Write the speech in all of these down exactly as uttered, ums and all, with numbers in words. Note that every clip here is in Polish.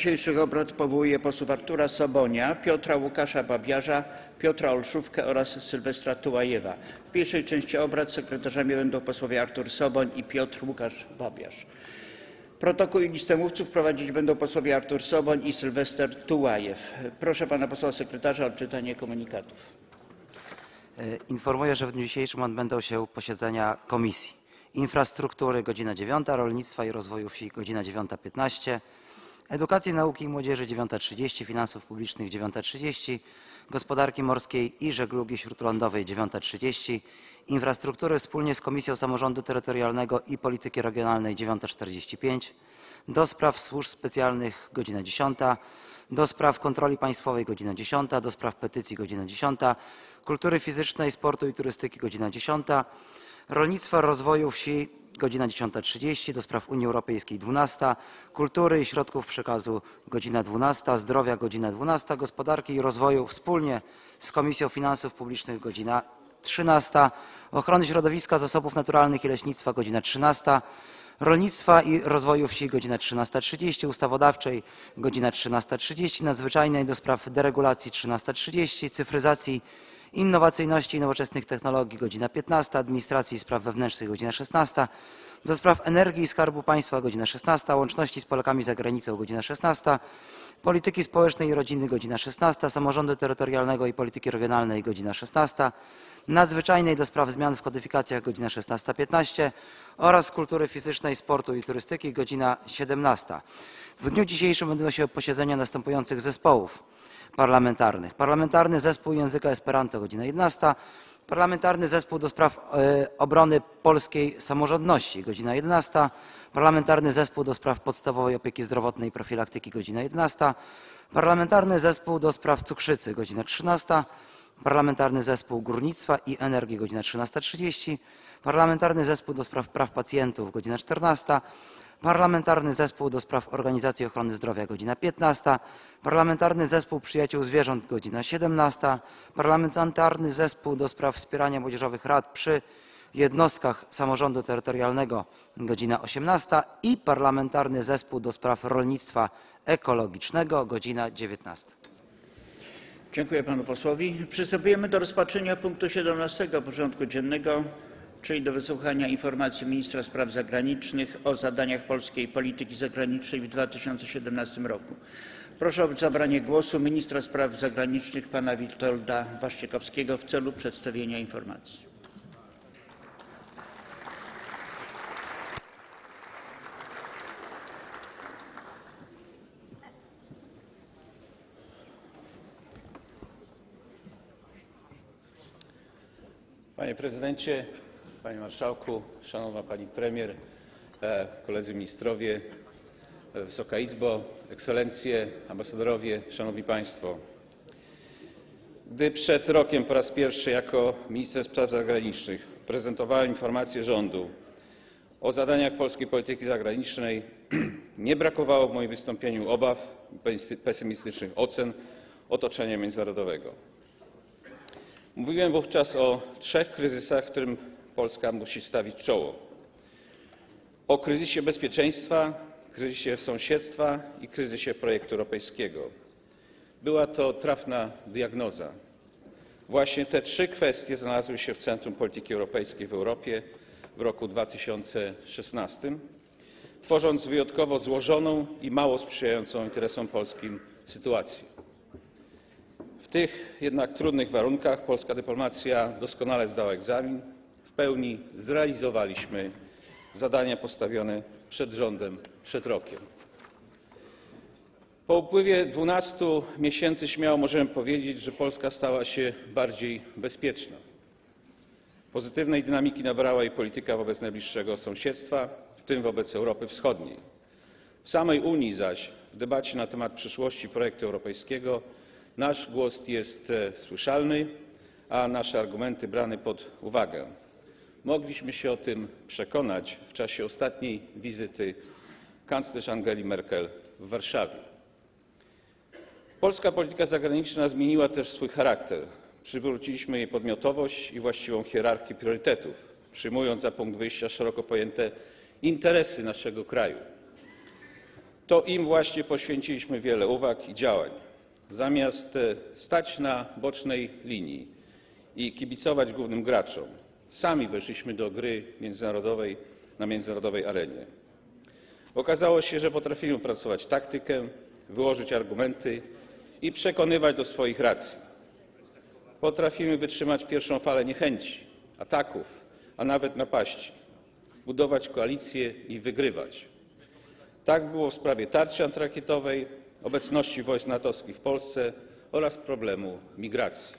dzisiejszych obrad powołuję posłów Artura Sobonia, Piotra Łukasza Babiarza, Piotra Olszówkę oraz Sylwestra Tułajewa. W pierwszej części obrad sekretarzami będą posłowie Artur Soboń i Piotr Łukasz Babiarz. Protokół i listę mówców prowadzić będą posłowie Artur Soboń i Sylwester Tułajew. Proszę pana posła sekretarza o odczytanie komunikatów. Informuję, że w dniu dzisiejszym odbędą się posiedzenia Komisji Infrastruktury godzina dziewiąta, Rolnictwa i Rozwoju Wsi godzina dziewiąta piętnaście, Edukacji, Nauki i Młodzieży dziewiąta trzydzieści, Finansów Publicznych dziewiąta trzydzieści, Gospodarki Morskiej i Żeglugi Śródlądowej dziewiąta trzydzieści, Infrastruktury wspólnie z Komisją Samorządu Terytorialnego i Polityki Regionalnej dziewiąta czterdzieści pięć, do Spraw Służb Specjalnych godzina dziesiąta, do Spraw Kontroli Państwowej godzina dziesiąta, do Spraw Petycji godzina dziesiąta, Kultury Fizycznej, Sportu i Turystyki godzina dziesiąta, Rolnictwa, Rozwoju Wsi godzina dziesiąta trzydzieści, do Spraw Unii Europejskiej dwunasta, Kultury i Środków Przekazu godzina dwunasta, Zdrowia godzina dwunasta, Gospodarki i Rozwoju wspólnie z Komisją Finansów Publicznych godzina trzynasta, Ochrony Środowiska, Zasobów Naturalnych i Leśnictwa godzina trzynasta, Rolnictwa i Rozwoju Wsi godzina trzynasta trzydzieści, Ustawodawczej godzina trzynasta trzydzieści, Nadzwyczajnej do Spraw Deregulacji trzynasta trzydzieści, Cyfryzacji, Innowacyjności i Nowoczesnych Technologii godzina piętnasta, Administracji i Spraw Wewnętrznych godzina szesnasta, do Spraw Energii i Skarbu Państwa godzina szesnasta, Łączności z Polakami za Granicą godzina szesnasta, Polityki Społecznej i Rodziny godzina szesnasta, Samorządu Terytorialnego i Polityki Regionalnej godzina szesnasta, Nadzwyczajnej do Spraw Zmian w Kodyfikacjach godzina szesnasta piętnaście oraz Kultury Fizycznej, Sportu i Turystyki godzina siedemnasta. W dniu dzisiejszym odbyło się posiedzenia następujących zespołów parlamentarnych. Parlamentarny Zespół Języka Esperanto godzina jedenasta, Parlamentarny Zespół do Spraw Obrony Polskiej Samorządności godzina jedenasta, Parlamentarny Zespół do Spraw Podstawowej Opieki Zdrowotnej i Profilaktyki godzina jedenasta, Parlamentarny Zespół do Spraw Cukrzycy godzina trzynasta, Parlamentarny Zespół Górnictwa i Energii godzina trzynasta trzydzieści, Parlamentarny Zespół do Spraw Praw Pacjentów godzina czternasta, Parlamentarny Zespół do Spraw Organizacji Ochrony Zdrowia godzina piętnasta, Parlamentarny Zespół Przyjaciół Zwierząt godzina siedemnasta, Parlamentarny Zespół do Spraw Wspierania Młodzieżowych Rad przy Jednostkach Samorządu Terytorialnego godzina osiemnasta i Parlamentarny Zespół do Spraw Rolnictwa Ekologicznego godzina dziewiętnasta. Dziękuję panu posłowi. Przystępujemy do rozpatrzenia punktu siedemnastego porządku dziennego, czyli do wysłuchania informacji ministra spraw zagranicznych o zadaniach polskiej polityki zagranicznej w dwa tysiące siedemnastym roku. Proszę o zabranie głosu ministra spraw zagranicznych pana Witolda Waszczykowskiego w celu przedstawienia informacji. Panie Prezydencie, Panie Marszałku, Szanowna Pani Premier, koledzy ministrowie, Wysoka Izbo, Ekscelencje, ambasadorowie, Szanowni Państwo. Gdy przed rokiem po raz pierwszy jako minister spraw zagranicznych prezentowałem informację rządu o zadaniach polskiej polityki zagranicznej, nie brakowało w moim wystąpieniu obaw i pesymistycznych ocen otoczenia międzynarodowego. Mówiłem wówczas o trzech kryzysach, którym Polska musi stawić czoło. O kryzysie bezpieczeństwa, kryzysie sąsiedztwa i kryzysie projektu europejskiego. Była to trafna diagnoza. Właśnie te trzy kwestie znalazły się w centrum polityki europejskiej w Europie w roku dwa tysiące szesnastym, tworząc wyjątkowo złożoną i mało sprzyjającą interesom polskim sytuację. W tych jednak trudnych warunkach polska dyplomacja doskonale zdała egzamin. W pełni zrealizowaliśmy zadania postawione przed rządem przed rokiem. Po upływie dwunastu miesięcy śmiało możemy powiedzieć, że Polska stała się bardziej bezpieczna. Pozytywnej dynamiki nabrała jej polityka wobec najbliższego sąsiedztwa, w tym wobec Europy Wschodniej. W samej Unii zaś w debacie na temat przyszłości projektu europejskiego nasz głos jest słyszalny, a nasze argumenty brane pod uwagę. Mogliśmy się o tym przekonać w czasie ostatniej wizyty kanclerz Angeli Merkel w Warszawie. Polska polityka zagraniczna zmieniła też swój charakter. Przywróciliśmy jej podmiotowość i właściwą hierarchię priorytetów, przyjmując za punkt wyjścia szeroko pojęte interesy naszego kraju. To im właśnie poświęciliśmy wiele uwag i działań. Zamiast stać na bocznej linii i kibicować głównym graczom, sami weszliśmy do gry międzynarodowej na międzynarodowej arenie. Okazało się, że potrafimy opracować taktykę, wyłożyć argumenty i przekonywać do swoich racji. Potrafimy wytrzymać pierwszą falę niechęci, ataków, a nawet napaści, budować koalicje i wygrywać. Tak było w sprawie tarczy antyrakietowej, obecności wojsk natowskich w Polsce oraz problemu migracji.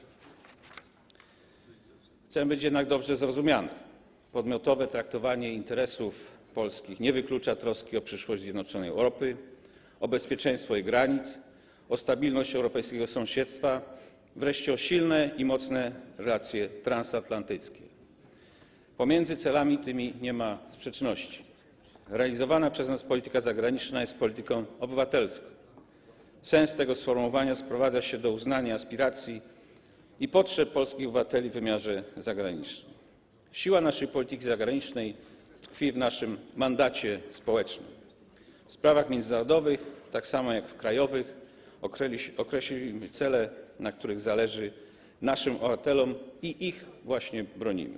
Chcę być jednak dobrze zrozumiany. Podmiotowe traktowanie interesów polskich nie wyklucza troski o przyszłość zjednoczonej Europy, o bezpieczeństwo jej granic, o stabilność europejskiego sąsiedztwa, wreszcie o silne i mocne relacje transatlantyckie. Pomiędzy celami tymi nie ma sprzeczności. Realizowana przez nas polityka zagraniczna jest polityką obywatelską. Sens tego sformułowania sprowadza się do uznania aspiracji i potrzeb polskich obywateli w wymiarze zagranicznym. Siła naszej polityki zagranicznej tkwi w naszym mandacie społecznym. W sprawach międzynarodowych, tak samo jak w krajowych, określiliśmy cele, na których zależy naszym obywatelom i ich właśnie bronimy.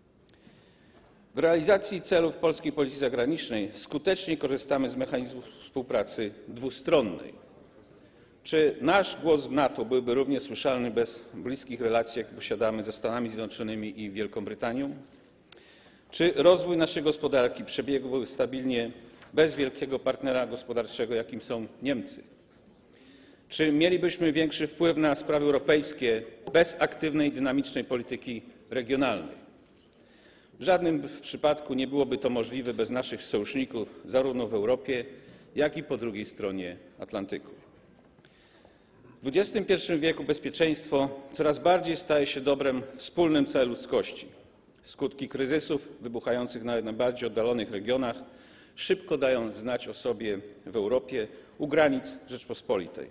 W realizacji celów polskiej polityki zagranicznej skutecznie korzystamy z mechanizmów współpracy dwustronnej. Czy nasz głos w NATO byłby równie słyszalny bez bliskich relacji, jakie posiadamy ze Stanami Zjednoczonymi i Wielką Brytanią? Czy rozwój naszej gospodarki przebiegłby stabilnie bez wielkiego partnera gospodarczego, jakim są Niemcy? Czy mielibyśmy większy wpływ na sprawy europejskie bez aktywnej, dynamicznej polityki regionalnej? W żadnym przypadku nie byłoby to możliwe bez naszych sojuszników zarówno w Europie, jak i po drugiej stronie Atlantyku. W dwudziestym pierwszym wieku bezpieczeństwo coraz bardziej staje się dobrem wspólnym całej ludzkości. Skutki kryzysów wybuchających na najbardziej oddalonych regionach szybko dają znać o sobie w Europie u granic Rzeczpospolitej.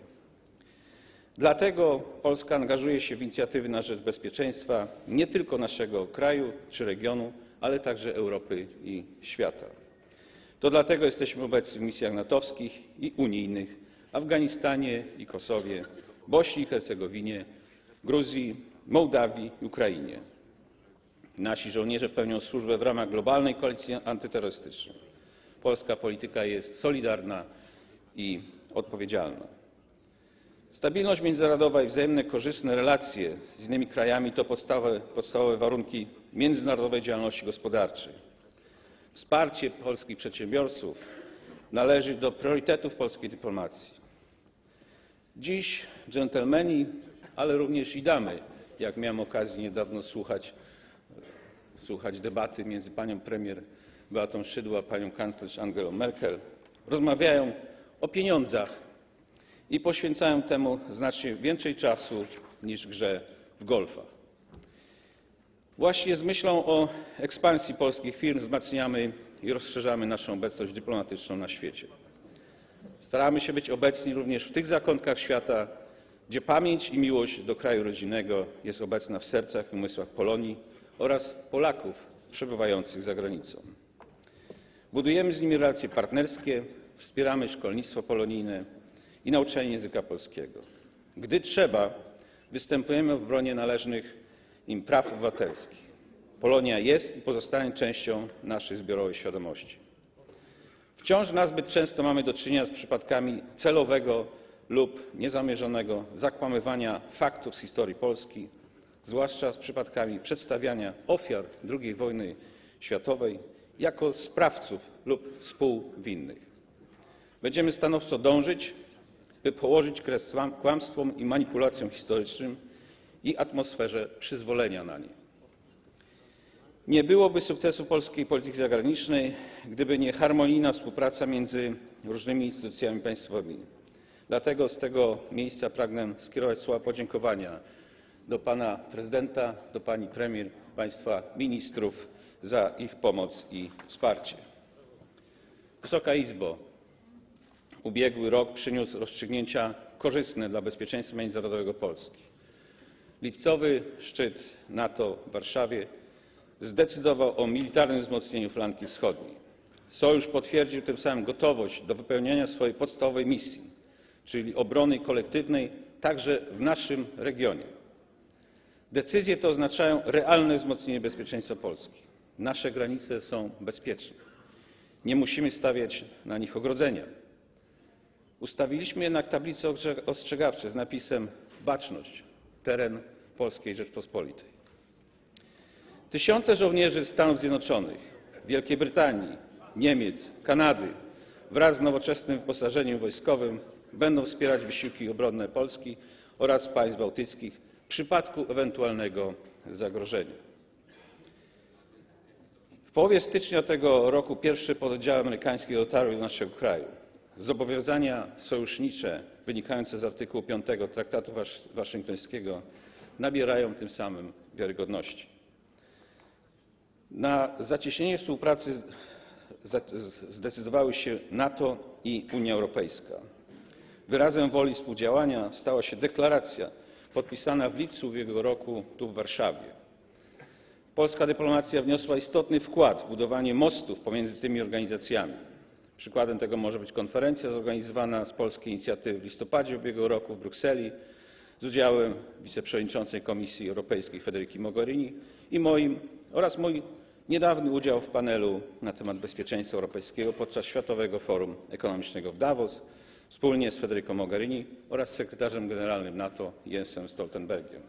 Dlatego Polska angażuje się w inicjatywy na rzecz bezpieczeństwa nie tylko naszego kraju czy regionu, ale także Europy i świata. To dlatego jesteśmy obecni w misjach natowskich i unijnych w Afganistanie i Kosowie, Bośni i Hercegowinie, Gruzji, Mołdawii i Ukrainie. Nasi żołnierze pełnią służbę w ramach globalnej koalicji antyterrorystycznej. Polska polityka jest solidarna i odpowiedzialna. Stabilność międzynarodowa i wzajemne korzystne relacje z innymi krajami to podstawowe, podstawowe warunki międzynarodowej działalności gospodarczej. Wsparcie polskich przedsiębiorców należy do priorytetów polskiej dyplomacji. Dziś dżentelmeni, ale również i damy, jak miałem okazję niedawno słuchać, słuchać debaty między panią premier Beatą Szydło a panią kanclerz Angelą Merkel, rozmawiają o pieniądzach i poświęcają temu znacznie więcej czasu niż grze w golfa. Właśnie z myślą o ekspansji polskich firm wzmacniamy i rozszerzamy naszą obecność dyplomatyczną na świecie. Staramy się być obecni również w tych zakątkach świata, gdzie pamięć i miłość do kraju rodzinnego jest obecna w sercach i umysłach Polonii oraz Polaków przebywających za granicą. Budujemy z nimi relacje partnerskie, wspieramy szkolnictwo polonijne i nauczanie języka polskiego. Gdy trzeba, występujemy w obronie należnych im praw obywatelskich. Polonia jest i pozostanie częścią naszej zbiorowej świadomości. Wciąż nazbyt często mamy do czynienia z przypadkami celowego lub niezamierzonego zakłamywania faktów z historii Polski, zwłaszcza z przypadkami przedstawiania ofiar drugiej wojny światowej jako sprawców lub współwinnych. Będziemy stanowczo dążyć, by położyć kres kłamstwom i manipulacjom historycznym i atmosferze przyzwolenia na nie. Nie byłoby sukcesu polskiej polityki zagranicznej, gdyby nie harmonijna współpraca między różnymi instytucjami państwowymi. Dlatego z tego miejsca pragnę skierować słowa podziękowania do pana prezydenta, do pani premier, państwa ministrów za ich pomoc i wsparcie. Wysoka Izbo, ubiegły rok przyniósł rozstrzygnięcia korzystne dla bezpieczeństwa międzynarodowego Polski. Lipcowy szczyt NATO w Warszawie zdecydował o militarnym wzmocnieniu flanki wschodniej. Sojusz potwierdził tym samym gotowość do wypełniania swojej podstawowej misji, czyli obrony kolektywnej, także w naszym regionie. Decyzje te oznaczają realne wzmocnienie bezpieczeństwa Polski. Nasze granice są bezpieczne. Nie musimy stawiać na nich ogrodzenia. Ustawiliśmy jednak tablice ostrzegawcze z napisem „Baczność. Teren Polskiej Rzeczpospolitej”. Tysiące żołnierzy Stanów Zjednoczonych, Wielkiej Brytanii, Niemiec, Kanady wraz z nowoczesnym wyposażeniem wojskowym będą wspierać wysiłki obronne Polski oraz państw bałtyckich w przypadku ewentualnego zagrożenia. W połowie stycznia tego roku pierwsze pododdziały amerykańskie dotarły do naszego kraju. Zobowiązania sojusznicze wynikające z artykułu piątego Traktatu Waszyngtońskiego nabierają tym samym wiarygodności. Na zacieśnienie współpracy zdecydowały się NATO i Unia Europejska. Wyrazem woli współdziałania stała się deklaracja podpisana w lipcu ubiegłego roku tu w Warszawie. Polska dyplomacja wniosła istotny wkład w budowanie mostów pomiędzy tymi organizacjami. Przykładem tego może być konferencja zorganizowana z polskiej inicjatywy w listopadzie ubiegłego roku w Brukseli z udziałem wiceprzewodniczącej Komisji Europejskiej Federici Mogherini i moim oraz mój niedawny udział w panelu na temat bezpieczeństwa europejskiego podczas Światowego Forum Ekonomicznego w Davos wspólnie z Federico Mogherini oraz sekretarzem generalnym NATO Jensem Stoltenbergiem.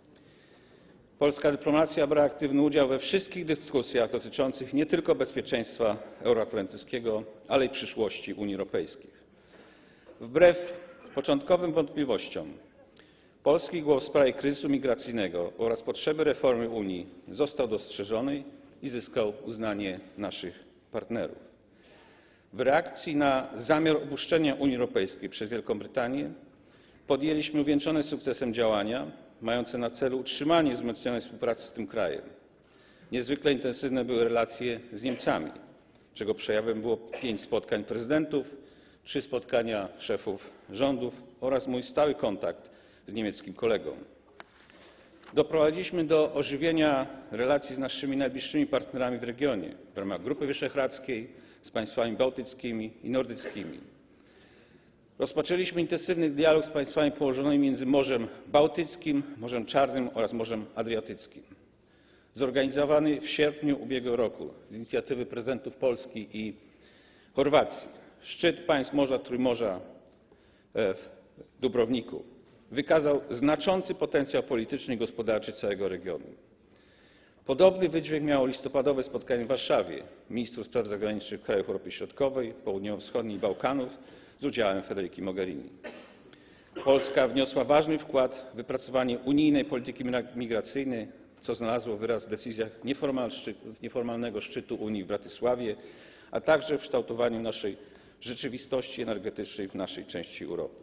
Polska dyplomacja brała aktywny udział we wszystkich dyskusjach dotyczących nie tylko bezpieczeństwa euroatlantyckiego, ale i przyszłości Unii Europejskiej. Wbrew początkowym wątpliwościom polski głos w sprawie kryzysu migracyjnego oraz potrzeby reformy Unii został dostrzeżony i zyskał uznanie naszych partnerów. W reakcji na zamiar opuszczenia Unii Europejskiej przez Wielką Brytanię podjęliśmy uwieńczone sukcesem działania mające na celu utrzymanie wzmocnionej współpracy z tym krajem. Niezwykle intensywne były relacje z Niemcami, czego przejawem było pięć spotkań prezydentów, trzy spotkania szefów rządów oraz mój stały kontakt z niemieckim kolegą. Doprowadziliśmy do ożywienia relacji z naszymi najbliższymi partnerami w regionie w ramach Grupy Wyszehradzkiej z państwami bałtyckimi i nordyckimi. Rozpoczęliśmy intensywny dialog z państwami położonymi między Morzem Bałtyckim, Morzem Czarnym oraz Morzem Adriatyckim. Zorganizowany w sierpniu ubiegłego roku z inicjatywy prezydentów Polski i Chorwacji szczyt państw Morza Trójmorza w Dubrowniku wykazał znaczący potencjał polityczny i gospodarczy całego regionu. Podobny wydźwięk miało listopadowe spotkanie w Warszawie ministrów spraw zagranicznych krajów Europy Środkowej, Południowo-Wschodniej i Bałkanów z udziałem Federici Mogherini. Polska wniosła ważny wkład w wypracowanie unijnej polityki migracyjnej, co znalazło wyraz w decyzjach nieformalnego szczytu Unii w Bratysławie, a także w kształtowaniu naszej rzeczywistości energetycznej w naszej części Europy.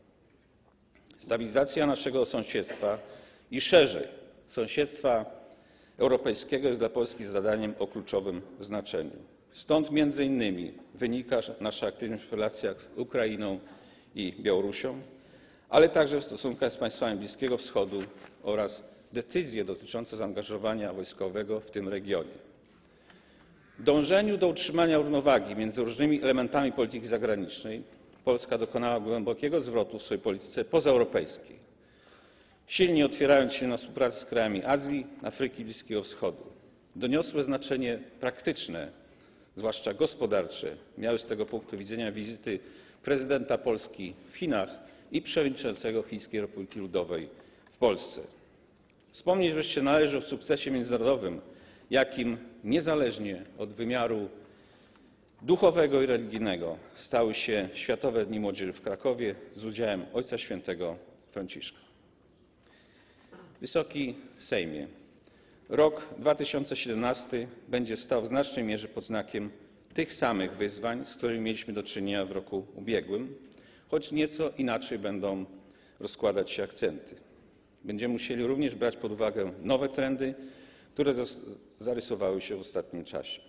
Stabilizacja naszego sąsiedztwa i szerzej sąsiedztwa europejskiego jest dla Polski zadaniem o kluczowym znaczeniu. Stąd między innymi wynika nasza aktywność w relacjach z Ukrainą i Białorusią, ale także w stosunkach z państwami Bliskiego Wschodu oraz decyzje dotyczące zaangażowania wojskowego w tym regionie. W dążeniu do utrzymania równowagi między różnymi elementami polityki zagranicznej Polska dokonała głębokiego zwrotu w swojej polityce pozaeuropejskiej, silnie otwierając się na współpracę z krajami Azji, Afryki i Bliskiego Wschodu. Doniosłe znaczenie praktyczne, zwłaszcza gospodarcze, miały z tego punktu widzenia wizyty prezydenta Polski w Chinach i przewodniczącego Chińskiej Republiki Ludowej w Polsce. Wspomnieć wreszcie należy o sukcesie międzynarodowym, jakim niezależnie od wymiaru duchowego i religijnego stały się Światowe Dni Młodzieży w Krakowie z udziałem Ojca Świętego Franciszka. Wysoki Sejmie, rok dwa tysiące siedemnasty będzie stał w znacznej mierze pod znakiem tych samych wyzwań, z którymi mieliśmy do czynienia w roku ubiegłym, choć nieco inaczej będą rozkładać się akcenty. Będziemy musieli również brać pod uwagę nowe trendy, które zarysowały się w ostatnim czasie.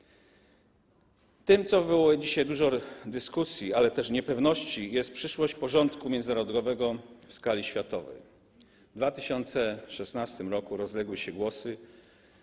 Tym, co wywołuje dzisiaj dużo dyskusji, ale też niepewności, jest przyszłość porządku międzynarodowego w skali światowej. W dwa tysiące szesnastym roku rozległy się głosy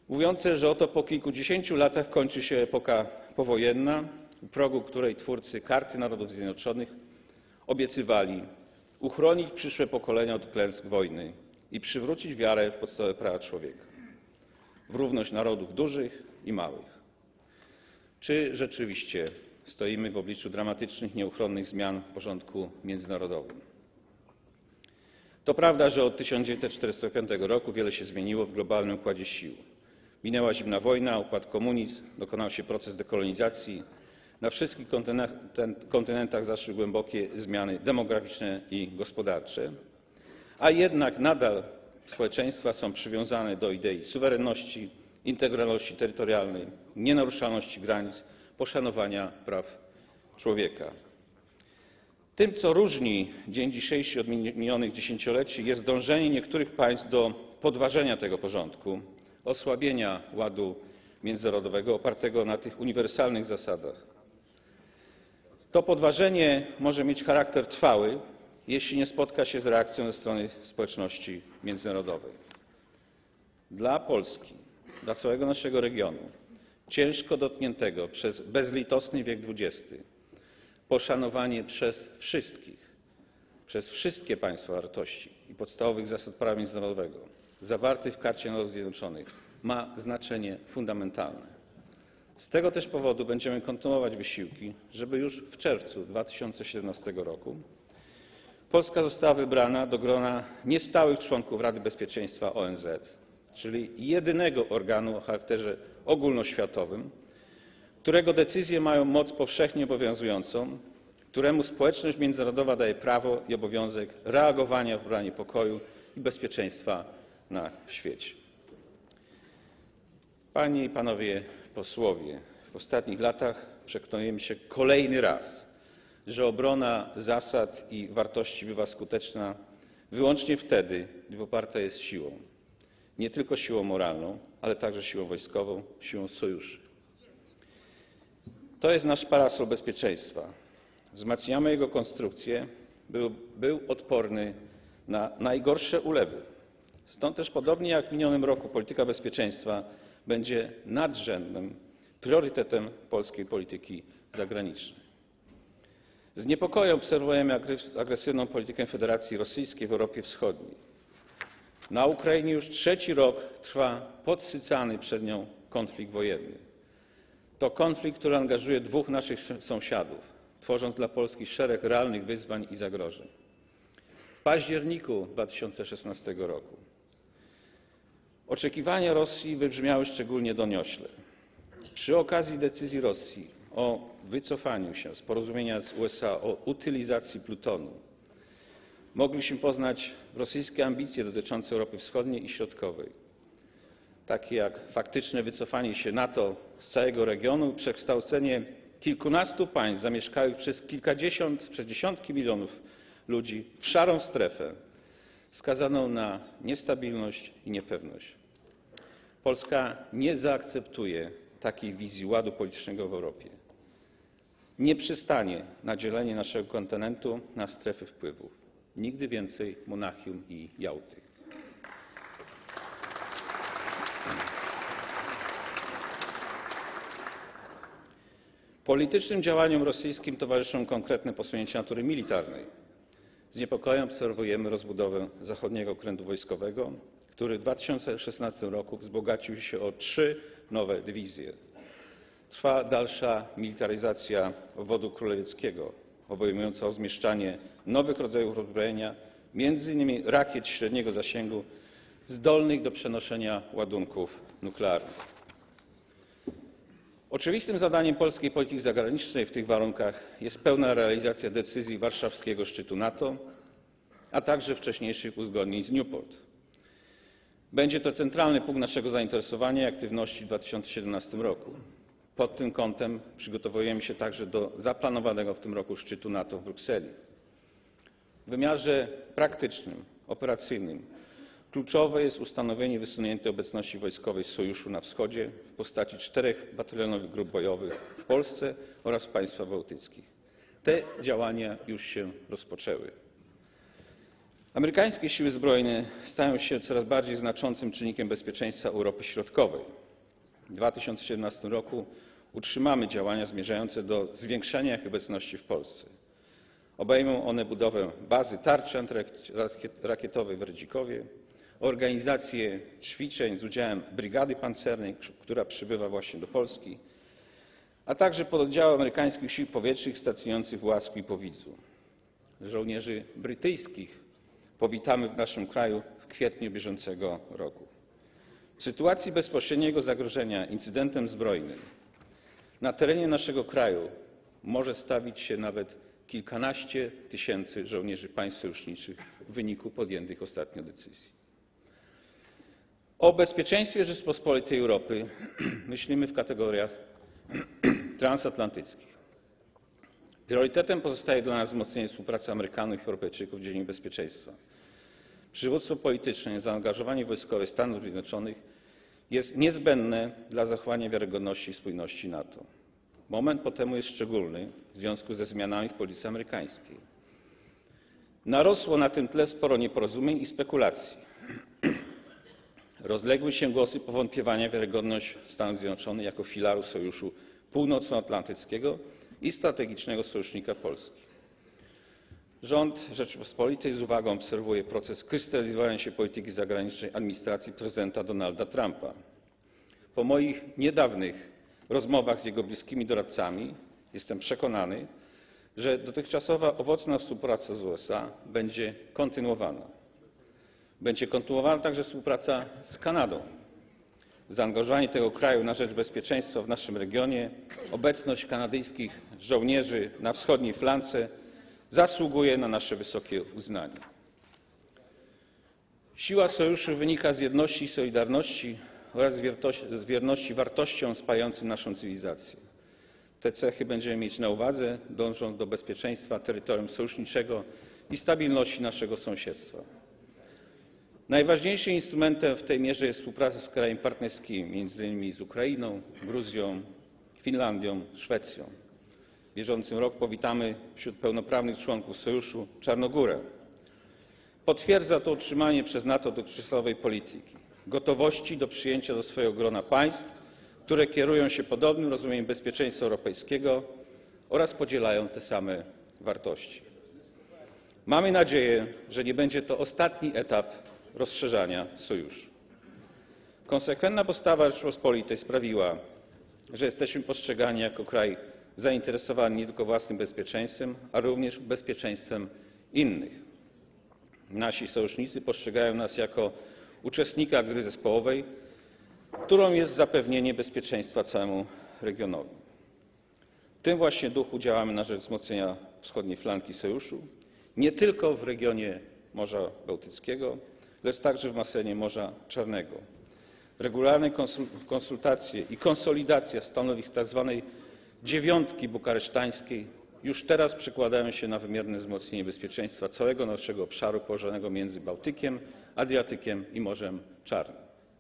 mówiące, że oto po kilkudziesięciu latach kończy się epoka powojenna, u progu której twórcy Karty Narodów Zjednoczonych obiecywali uchronić przyszłe pokolenia od klęsk wojny i przywrócić wiarę w podstawowe prawa człowieka, w równość narodów dużych i małych. Czy rzeczywiście stoimy w obliczu dramatycznych, nieuchronnych zmian w porządku międzynarodowym? To prawda, że od tysiąc dziewięćset czterdziestego piątego roku wiele się zmieniło w globalnym układzie sił. Minęła zimna wojna, upadł komunizm, dokonał się proces dekolonizacji. Na wszystkich kontynentach zaszły głębokie zmiany demograficzne i gospodarcze, a jednak nadal społeczeństwa są przywiązane do idei suwerenności, integralności terytorialnej, nienaruszalności granic, poszanowania praw człowieka. Tym, co różni dzień dzisiejszy od minionych dziesięcioleci, jest dążenie niektórych państw do podważenia tego porządku, osłabienia ładu międzynarodowego opartego na tych uniwersalnych zasadach. To podważenie może mieć charakter trwały, jeśli nie spotka się z reakcją ze strony społeczności międzynarodowej. Dla Polski, dla całego naszego regionu, ciężko dotkniętego przez bezlitosny wiek dwudziesty, poszanowanie przez wszystkich, przez wszystkie państwa wartości i podstawowych zasad prawa międzynarodowego zawartych w Karcie Narodów Zjednoczonych ma znaczenie fundamentalne. Z tego też powodu będziemy kontynuować wysiłki, żeby już w czerwcu dwa tysiące siedemnastego roku Polska została wybrana do grona niestałych członków Rady Bezpieczeństwa O N Z, czyli jedynego organu o charakterze ogólnoświatowym, którego decyzje mają moc powszechnie obowiązującą, któremu społeczność międzynarodowa daje prawo i obowiązek reagowania w obronie pokoju i bezpieczeństwa na świecie. Panie i panowie posłowie, w ostatnich latach przekonujemy się kolejny raz, że obrona zasad i wartości bywa skuteczna wyłącznie wtedy, gdy poparta jest siłą. Nie tylko siłą moralną, ale także siłą wojskową, siłą sojuszy. To jest nasz parasol bezpieczeństwa. Wzmacniamy jego konstrukcję, by był odporny na najgorsze ulewy. Stąd też podobnie jak w minionym roku polityka bezpieczeństwa będzie nadrzędnym priorytetem polskiej polityki zagranicznej. Z niepokojem obserwujemy agresywną politykę Federacji Rosyjskiej w Europie Wschodniej. Na Ukrainie już trzeci rok trwa podsycany przez nią konflikt wojenny. To konflikt, który angażuje dwóch naszych sąsiadów, tworząc dla Polski szereg realnych wyzwań i zagrożeń. W październiku dwa tysiące szesnastego roku oczekiwania Rosji wybrzmiały szczególnie doniośle. Przy okazji decyzji Rosji o wycofaniu się z porozumienia z U S A o utylizacji plutonu mogliśmy poznać rosyjskie ambicje dotyczące Europy Wschodniej i Środkowej, takie jak faktyczne wycofanie się NATO z całego regionu, przekształcenie kilkunastu państw zamieszkałych przez kilkadziesiąt, przez dziesiątki milionów ludzi w szarą strefę, skazaną na niestabilność i niepewność. Polska nie zaakceptuje takiej wizji ładu politycznego w Europie. Nie przystanie na dzielenie naszego kontynentu na strefy wpływów. Nigdy więcej Monachium i Jałty. Politycznym działaniom rosyjskim towarzyszą konkretne posunięcia natury militarnej. Z niepokojem obserwujemy rozbudowę zachodniego okrętu wojskowego, który w dwa tysiące szesnastym roku wzbogacił się o trzy nowe dywizje. Trwa dalsza militaryzacja obwodu królewieckiego, obejmująca rozmieszczanie nowych rodzajów uzbrojenia, między innymi rakiet średniego zasięgu zdolnych do przenoszenia ładunków nuklearnych. Oczywistym zadaniem polskiej polityki zagranicznej w tych warunkach jest pełna realizacja decyzji warszawskiego szczytu NATO, a także wcześniejszych uzgodnień z Newport. Będzie to centralny punkt naszego zainteresowania i aktywności w dwa tysiące siedemnastym roku. Pod tym kątem przygotowujemy się także do zaplanowanego w tym roku szczytu NATO w Brukseli. W wymiarze praktycznym, operacyjnym kluczowe jest ustanowienie wysuniętej obecności wojskowej Sojuszu na wschodzie w postaci czterech batalionowych grup bojowych w Polsce oraz w państwach bałtyckich. Te działania już się rozpoczęły. Amerykańskie siły zbrojne stają się coraz bardziej znaczącym czynnikiem bezpieczeństwa Europy Środkowej. w dwa tysiące siedemnastym roku utrzymamy działania zmierzające do zwiększenia ich obecności w Polsce. Obejmą one budowę bazy tarczy antyrakietowej w Redzikowie, organizację ćwiczeń z udziałem Brygady Pancernej, która przybywa właśnie do Polski, a także pododdziału amerykańskich sił powietrznych stacjonujących w Łasku i Powidzu. Żołnierzy brytyjskich powitamy w naszym kraju w kwietniu bieżącego roku. W sytuacji bezpośredniego zagrożenia incydentem zbrojnym na terenie naszego kraju może stawić się nawet kilkanaście tysięcy żołnierzy państw sojuszniczych w wyniku podjętych ostatnio decyzji. O bezpieczeństwie Rzeczypospolitej Europy myślimy w kategoriach transatlantyckich. Priorytetem pozostaje dla nas wzmocnienie współpracy Amerykanów i Europejczyków w dziedzinie bezpieczeństwa. Przywództwo polityczne i zaangażowanie wojskowe Stanów Zjednoczonych jest niezbędne dla zachowania wiarygodności i spójności NATO. Moment po temu jest szczególny w związku ze zmianami w polityce amerykańskiej. Narosło na tym tle sporo nieporozumień i spekulacji. Rozległy się głosy powątpiewania w wiarygodność Stanów Zjednoczonych jako filaru Sojuszu Północnoatlantyckiego i strategicznego sojusznika Polski. Rząd Rzeczypospolitej z uwagą obserwuje proces krystalizowania się polityki zagranicznej administracji prezydenta Donalda Trumpa. Po moich niedawnych rozmowach z jego bliskimi doradcami jestem przekonany, że dotychczasowa owocna współpraca z U S A będzie kontynuowana. Będzie kontynuowana także współpraca z Kanadą. Zaangażowanie tego kraju na rzecz bezpieczeństwa w naszym regionie, obecność kanadyjskich żołnierzy na wschodniej flance zasługuje na nasze wysokie uznanie. Siła sojuszu wynika z jedności i solidarności oraz z wierności wartościom spajającym naszą cywilizację. Te cechy będziemy mieć na uwadze, dążąc do bezpieczeństwa terytorium sojuszniczego i stabilności naszego sąsiedztwa. Najważniejszym instrumentem w tej mierze jest współpraca z krajami partnerskimi, między innymi z Ukrainą, Gruzją, Finlandią, Szwecją. W bieżącym roku powitamy wśród pełnoprawnych członków Sojuszu Czarnogórę. Potwierdza to utrzymanie przez NATO dotychczasowej polityki, gotowości do przyjęcia do swojego grona państw, które kierują się podobnym rozumieniem bezpieczeństwa europejskiego oraz podzielają te same wartości. Mamy nadzieję, że nie będzie to ostatni etap rozszerzania sojuszu. Konsekwentna postawa Rzeczypospolitej sprawiła, że jesteśmy postrzegani jako kraj zainteresowany nie tylko własnym bezpieczeństwem, ale również bezpieczeństwem innych. Nasi sojusznicy postrzegają nas jako uczestnika gry zespołowej, którą jest zapewnienie bezpieczeństwa całemu regionowi. W tym właśnie duchu działamy na rzecz wzmocnienia wschodniej flanki sojuszu, nie tylko w regionie Morza Bałtyckiego, lecz także w basenie Morza Czarnego. Regularne konsultacje i konsolidacja stanowisk tzw. dziewiątki bukaresztańskiej już teraz przekładają się na wymierne wzmocnienie bezpieczeństwa całego naszego obszaru położonego między Bałtykiem, Adriatykiem i Morzem Czarnym.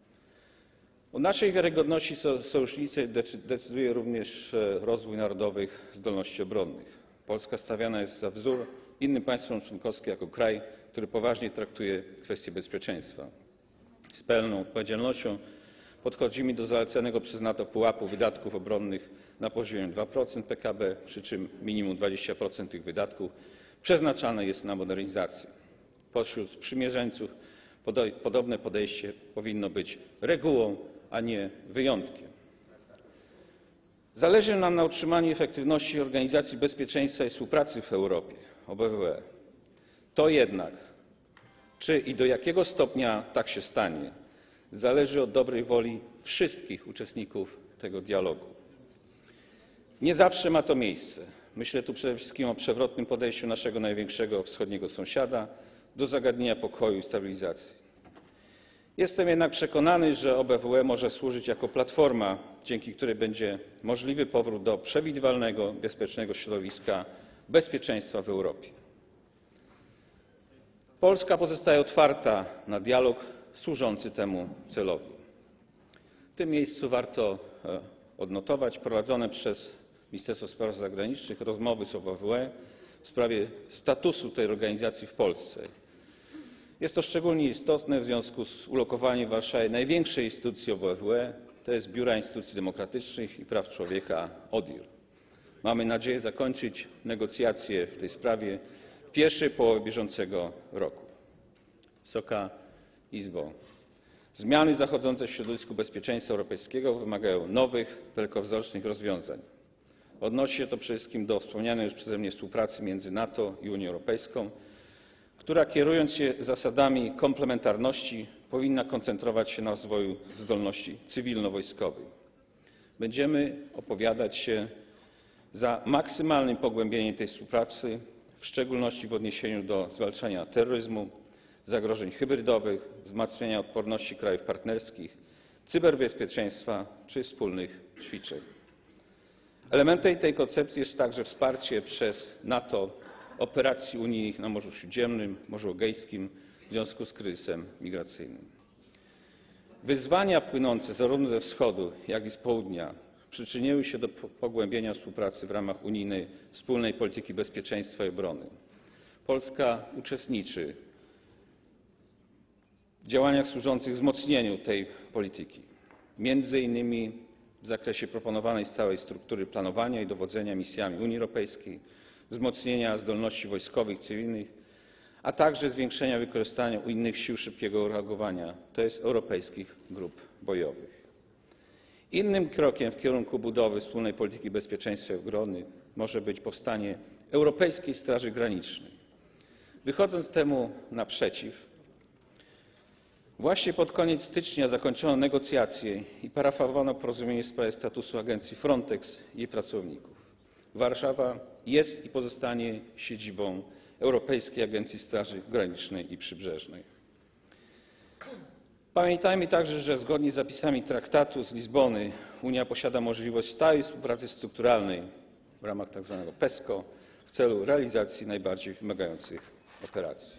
O naszej wiarygodności sojuszniczej decyduje również rozwój narodowych zdolności obronnych. Polska stawiana jest za wzór innym państwom członkowskim jako kraj, który poważnie traktuje kwestie bezpieczeństwa. Z pełną odpowiedzialnością podchodzimy do zalecanego przez NATO pułapu wydatków obronnych na poziomie dwa procent P K B, przy czym minimum dwadzieścia procent tych wydatków przeznaczane jest na modernizację. Pośród sprzymierzeńców podobne podejście powinno być regułą, a nie wyjątkiem. Zależy nam na utrzymaniu efektywności Organizacji Bezpieczeństwa i Współpracy w Europie, O B W E. To jednak, czy i do jakiego stopnia tak się stanie, zależy od dobrej woli wszystkich uczestników tego dialogu. Nie zawsze ma to miejsce. Myślę tu przede wszystkim o przewrotnym podejściu naszego największego wschodniego sąsiada do zagadnienia pokoju i stabilizacji. Jestem jednak przekonany, że O B W E może służyć jako platforma, dzięki której będzie możliwy powrót do przewidywalnego, bezpiecznego środowiska bezpieczeństwa w Europie. Polska pozostaje otwarta na dialog służący temu celowi. W tym miejscu warto odnotować prowadzone przez Ministerstwo Spraw Zagranicznych rozmowy z O B W E w sprawie statusu tej organizacji w Polsce. Jest to szczególnie istotne w związku z ulokowaniem w Warszawie największej instytucji O B W E, to jest Biura Instytucji Demokratycznych i Praw Człowieka O D I R. Mamy nadzieję zakończyć negocjacje w tej sprawie w pierwszej połowie bieżącego roku. Wysoka Izbo, zmiany zachodzące w środowisku bezpieczeństwa europejskiego wymagają nowych, dalekowzrocznych rozwiązań. Odnosi się to przede wszystkim do wspomnianej już przeze mnie współpracy między NATO i Unią Europejską, która kierując się zasadami komplementarności powinna koncentrować się na rozwoju zdolności cywilno-wojskowych. Będziemy opowiadać się za maksymalnym pogłębieniem tej współpracy, w szczególności w odniesieniu do zwalczania terroryzmu, zagrożeń hybrydowych, wzmacniania odporności krajów partnerskich, cyberbezpieczeństwa czy wspólnych ćwiczeń. Elementem tej koncepcji jest także wsparcie przez NATO operacji unijnych na Morzu Śródziemnym, Morzu Egejskim w związku z kryzysem migracyjnym. Wyzwania płynące zarówno ze wschodu, jak i z południa przyczyniły się do pogłębienia współpracy w ramach unijnej wspólnej polityki bezpieczeństwa i obrony. Polska uczestniczy w działaniach służących wzmocnieniu tej polityki, między innymi w zakresie proponowanej stałej struktury planowania i dowodzenia misjami Unii Europejskiej, wzmocnienia zdolności wojskowych, cywilnych, a także zwiększenia wykorzystania innych sił szybkiego reagowania, to jest europejskich grup bojowych. Innym krokiem w kierunku budowy wspólnej polityki bezpieczeństwa i obrony może być powstanie Europejskiej Straży Granicznej. Wychodząc temu naprzeciw, właśnie pod koniec stycznia zakończono negocjacje i parafowano porozumienie w sprawie statusu agencji Frontex i jej pracowników. Warszawa jest i pozostanie siedzibą Europejskiej Agencji Straży Granicznej i Przybrzeżnej. Pamiętajmy także, że zgodnie z zapisami traktatu z Lizbony Unia posiada możliwość stałej współpracy strukturalnej w ramach tzw. PESCO w celu realizacji najbardziej wymagających operacji.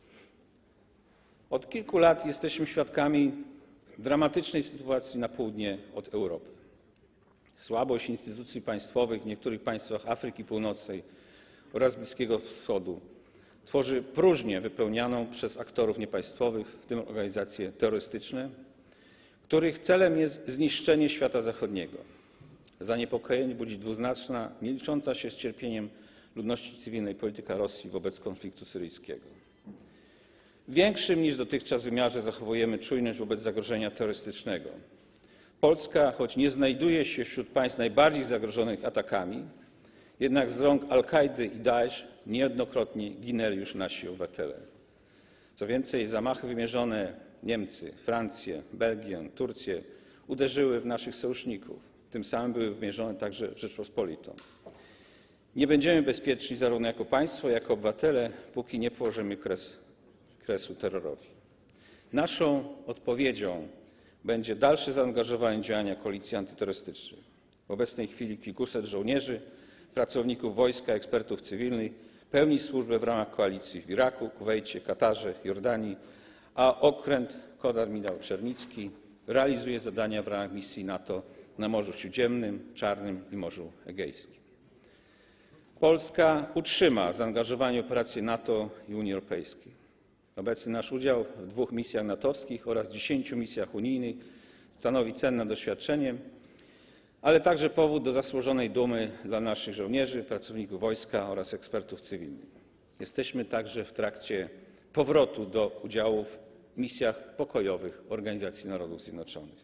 Od kilku lat jesteśmy świadkami dramatycznej sytuacji na południe od Europy. Słabość instytucji państwowych w niektórych państwach Afryki Północnej oraz Bliskiego Wschodu tworzy próżnię wypełnianą przez aktorów niepaństwowych, w tym organizacje terrorystyczne, których celem jest zniszczenie świata zachodniego. Zaniepokojenie budzi dwuznaczna, nie licząca się z cierpieniem ludności cywilnej polityka Rosji wobec konfliktu syryjskiego. W większym niż dotychczas wymiarze zachowujemy czujność wobec zagrożenia terrorystycznego. Polska, choć nie znajduje się wśród państw najbardziej zagrożonych atakami, jednak z rąk Al-Kaidy i Daesh niejednokrotnie ginęli już nasi obywatele. Co więcej, zamachy wymierzone w Niemcy, Francję, Belgię, Turcję uderzyły w naszych sojuszników. Tym samym były wymierzone także w Rzeczpospolitą. Nie będziemy bezpieczni zarówno jako państwo, jak i obywatele, póki nie położymy kres, kresu terrorowi. Naszą odpowiedzią będzie dalsze zaangażowanie w działania koalicji antyterrorystycznej. W obecnej chwili kilkuset żołnierzy, pracowników wojska, ekspertów cywilnych pełni służbę w ramach koalicji w Iraku, Kuwejcie, Katarze, Jordanii, a okręt konadmirał Czernicki realizuje zadania w ramach misji NATO na Morzu Śródziemnym, Czarnym i Morzu Egejskim. Polska utrzyma zaangażowanie w operacje NATO i Unii Europejskiej. Obecny nasz udział w dwóch misjach natowskich oraz dziesięciu misjach unijnych stanowi cenne doświadczenie, ale także powód do zasłużonej dumy dla naszych żołnierzy, pracowników wojska oraz ekspertów cywilnych. Jesteśmy także w trakcie powrotu do udziału w misjach pokojowych Organizacji Narodów Zjednoczonych.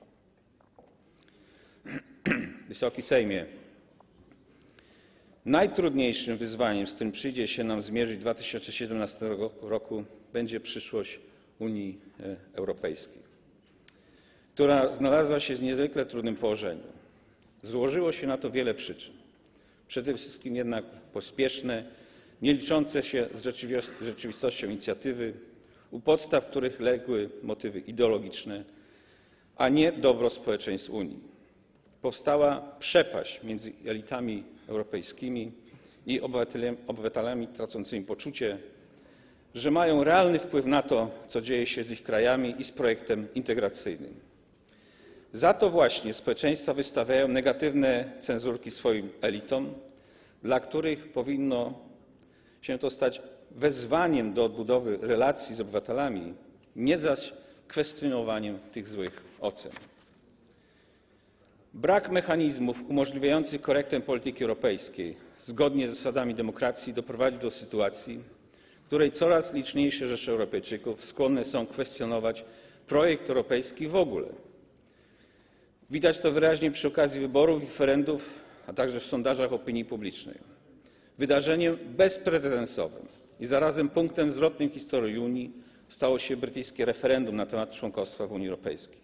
Wysoki Sejmie, najtrudniejszym wyzwaniem, z którym przyjdzie się nam zmierzyć w dwa tysiące siedemnastym roku, będzie przyszłość Unii Europejskiej, która znalazła się w niezwykle trudnym położeniu. Złożyło się na to wiele przyczyn. Przede wszystkim jednak pospieszne, nie liczące się z rzeczywistością inicjatywy, u podstaw których legły motywy ideologiczne, a nie dobro społeczeństw Unii. Powstała przepaść między elitami europejskimi i obywatelami, obywatelami tracącymi poczucie, że mają realny wpływ na to, co dzieje się z ich krajami i z projektem integracyjnym. Za to właśnie społeczeństwa wystawiają negatywne cenzurki swoim elitom, dla których powinno się to stać wezwaniem do odbudowy relacji z obywatelami, nie zaś kwestionowaniem tych złych ocen. Brak mechanizmów umożliwiających korektę polityki europejskiej zgodnie z zasadami demokracji doprowadził do sytuacji, w której coraz liczniejsze rzesze Europejczyków skłonne są kwestionować projekt europejski w ogóle. Widać to wyraźnie przy okazji wyborów i referendów, a także w sondażach opinii publicznej. Wydarzeniem bezprecedensowym i zarazem punktem zwrotnym w historii Unii stało się brytyjskie referendum na temat członkostwa w Unii Europejskiej.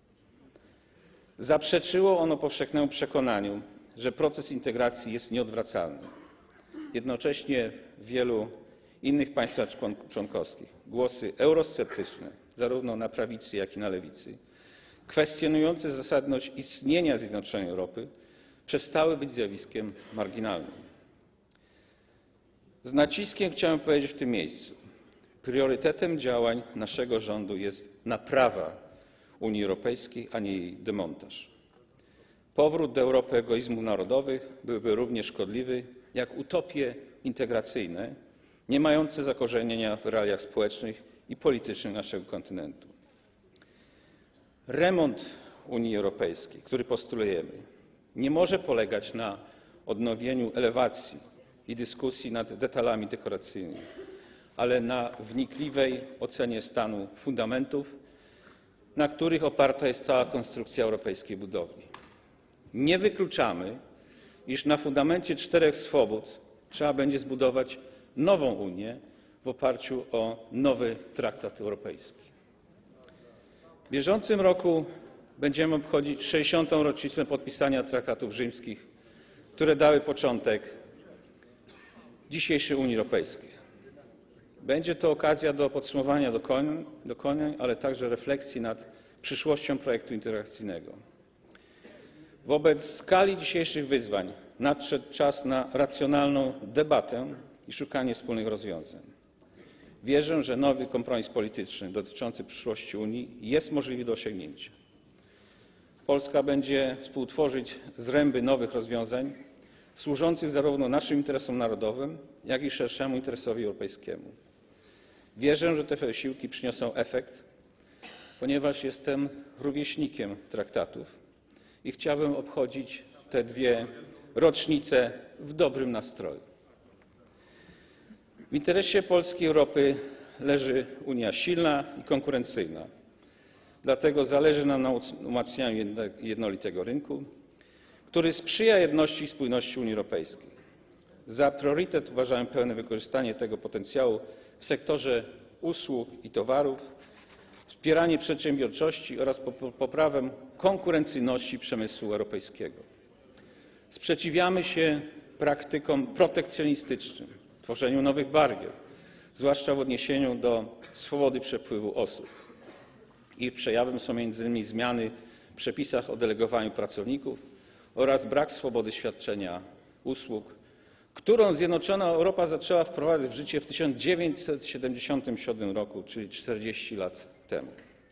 Zaprzeczyło ono powszechnemu przekonaniu, że proces integracji jest nieodwracalny. Jednocześnie w wielu innych państwach członkowskich głosy eurosceptyczne, zarówno na prawicy, jak i na lewicy, kwestionujące zasadność istnienia zjednoczonej Europy, przestały być zjawiskiem marginalnym. Z naciskiem chciałem powiedzieć w tym miejscu: priorytetem działań naszego rządu jest naprawa Unii Europejskiej, a nie jej demontaż. Powrót do Europy egoizmów narodowych byłby równie szkodliwy jak utopie integracyjne, nie mające zakorzenienia w realiach społecznych i politycznych naszego kontynentu. Remont Unii Europejskiej, który postulujemy, nie może polegać na odnowieniu elewacji i dyskusji nad detalami dekoracyjnymi, ale na wnikliwej ocenie stanu fundamentów, na których oparta jest cała konstrukcja europejskiej budowli. Nie wykluczamy, iż na fundamencie czterech swobód trzeba będzie zbudować nową Unię w oparciu o nowy traktat europejski. W bieżącym roku będziemy obchodzić sześćdziesiątą rocznicę podpisania traktatów rzymskich, które dały początek dzisiejszej Unii Europejskiej. Będzie to okazja do podsumowania dokonań, dokonań, ale także refleksji nad przyszłością projektu integracyjnego. Wobec skali dzisiejszych wyzwań nadszedł czas na racjonalną debatę i szukanie wspólnych rozwiązań. Wierzę, że nowy kompromis polityczny dotyczący przyszłości Unii jest możliwy do osiągnięcia. Polska będzie współtworzyć zręby nowych rozwiązań służących zarówno naszym interesom narodowym, jak i szerszemu interesowi europejskiemu. Wierzę, że te wysiłki przyniosą efekt, ponieważ jestem rówieśnikiem traktatów i chciałbym obchodzić te dwie rocznice w dobrym nastroju. W interesie Polski i Europy leży Unia silna i konkurencyjna. Dlatego zależy nam na umacnianiu jednolitego rynku, który sprzyja jedności i spójności Unii Europejskiej. Za priorytet uważałem pełne wykorzystanie tego potencjału w sektorze usług i towarów, wspieranie przedsiębiorczości oraz poprawę konkurencyjności przemysłu europejskiego. Sprzeciwiamy się praktykom protekcjonistycznym, tworzeniu nowych barier, zwłaszcza w odniesieniu do swobody przepływu osób. Ich przejawem są między innymi zmiany w przepisach o delegowaniu pracowników oraz brak swobody świadczenia usług, którą zjednoczona Europa zaczęła wprowadzać w życie w tysiąc dziewięćset siedemdziesiątym siódmym roku, czyli czterdzieści lat temu.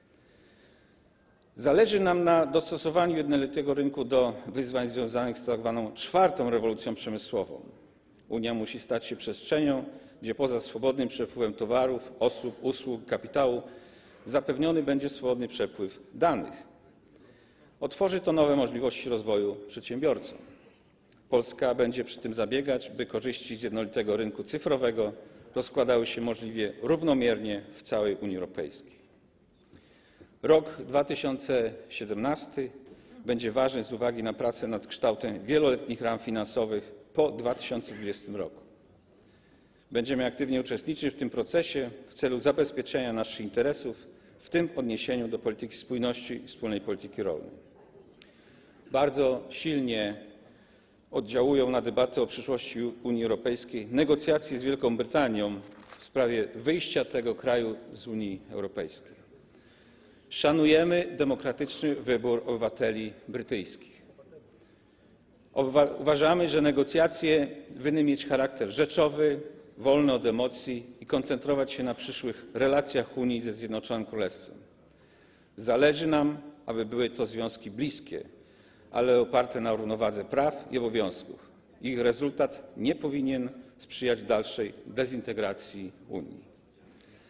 Zależy nam na dostosowaniu jednolitego rynku do wyzwań związanych z tak zwaną czwartą rewolucją przemysłową. Unia musi stać się przestrzenią, gdzie poza swobodnym przepływem towarów, osób, usług, kapitału zapewniony będzie swobodny przepływ danych. Otworzy to nowe możliwości rozwoju przedsiębiorcom. Polska będzie przy tym zabiegać, by korzyści z jednolitego rynku cyfrowego rozkładały się możliwie równomiernie w całej Unii Europejskiej. Rok dwa tysiące siedemnasty będzie ważny z uwagi na pracę nad kształtem wieloletnich ram finansowych po dwa tysiące dwudziestym roku. Będziemy aktywnie uczestniczyć w tym procesie w celu zabezpieczenia naszych interesów, w tym odniesieniu do polityki spójności i wspólnej polityki rolnej. Bardzo silnie oddziałują na debatę o przyszłości Unii Europejskiej negocjacje z Wielką Brytanią w sprawie wyjścia tego kraju z Unii Europejskiej. Szanujemy demokratyczny wybór obywateli brytyjskich. Uważamy, że negocjacje winny mieć charakter rzeczowy, wolny od emocji i koncentrować się na przyszłych relacjach Unii ze Zjednoczonym Królestwem. Zależy nam, aby były to związki bliskie, ale oparte na równowadze praw i obowiązków. Ich rezultat nie powinien sprzyjać dalszej dezintegracji Unii.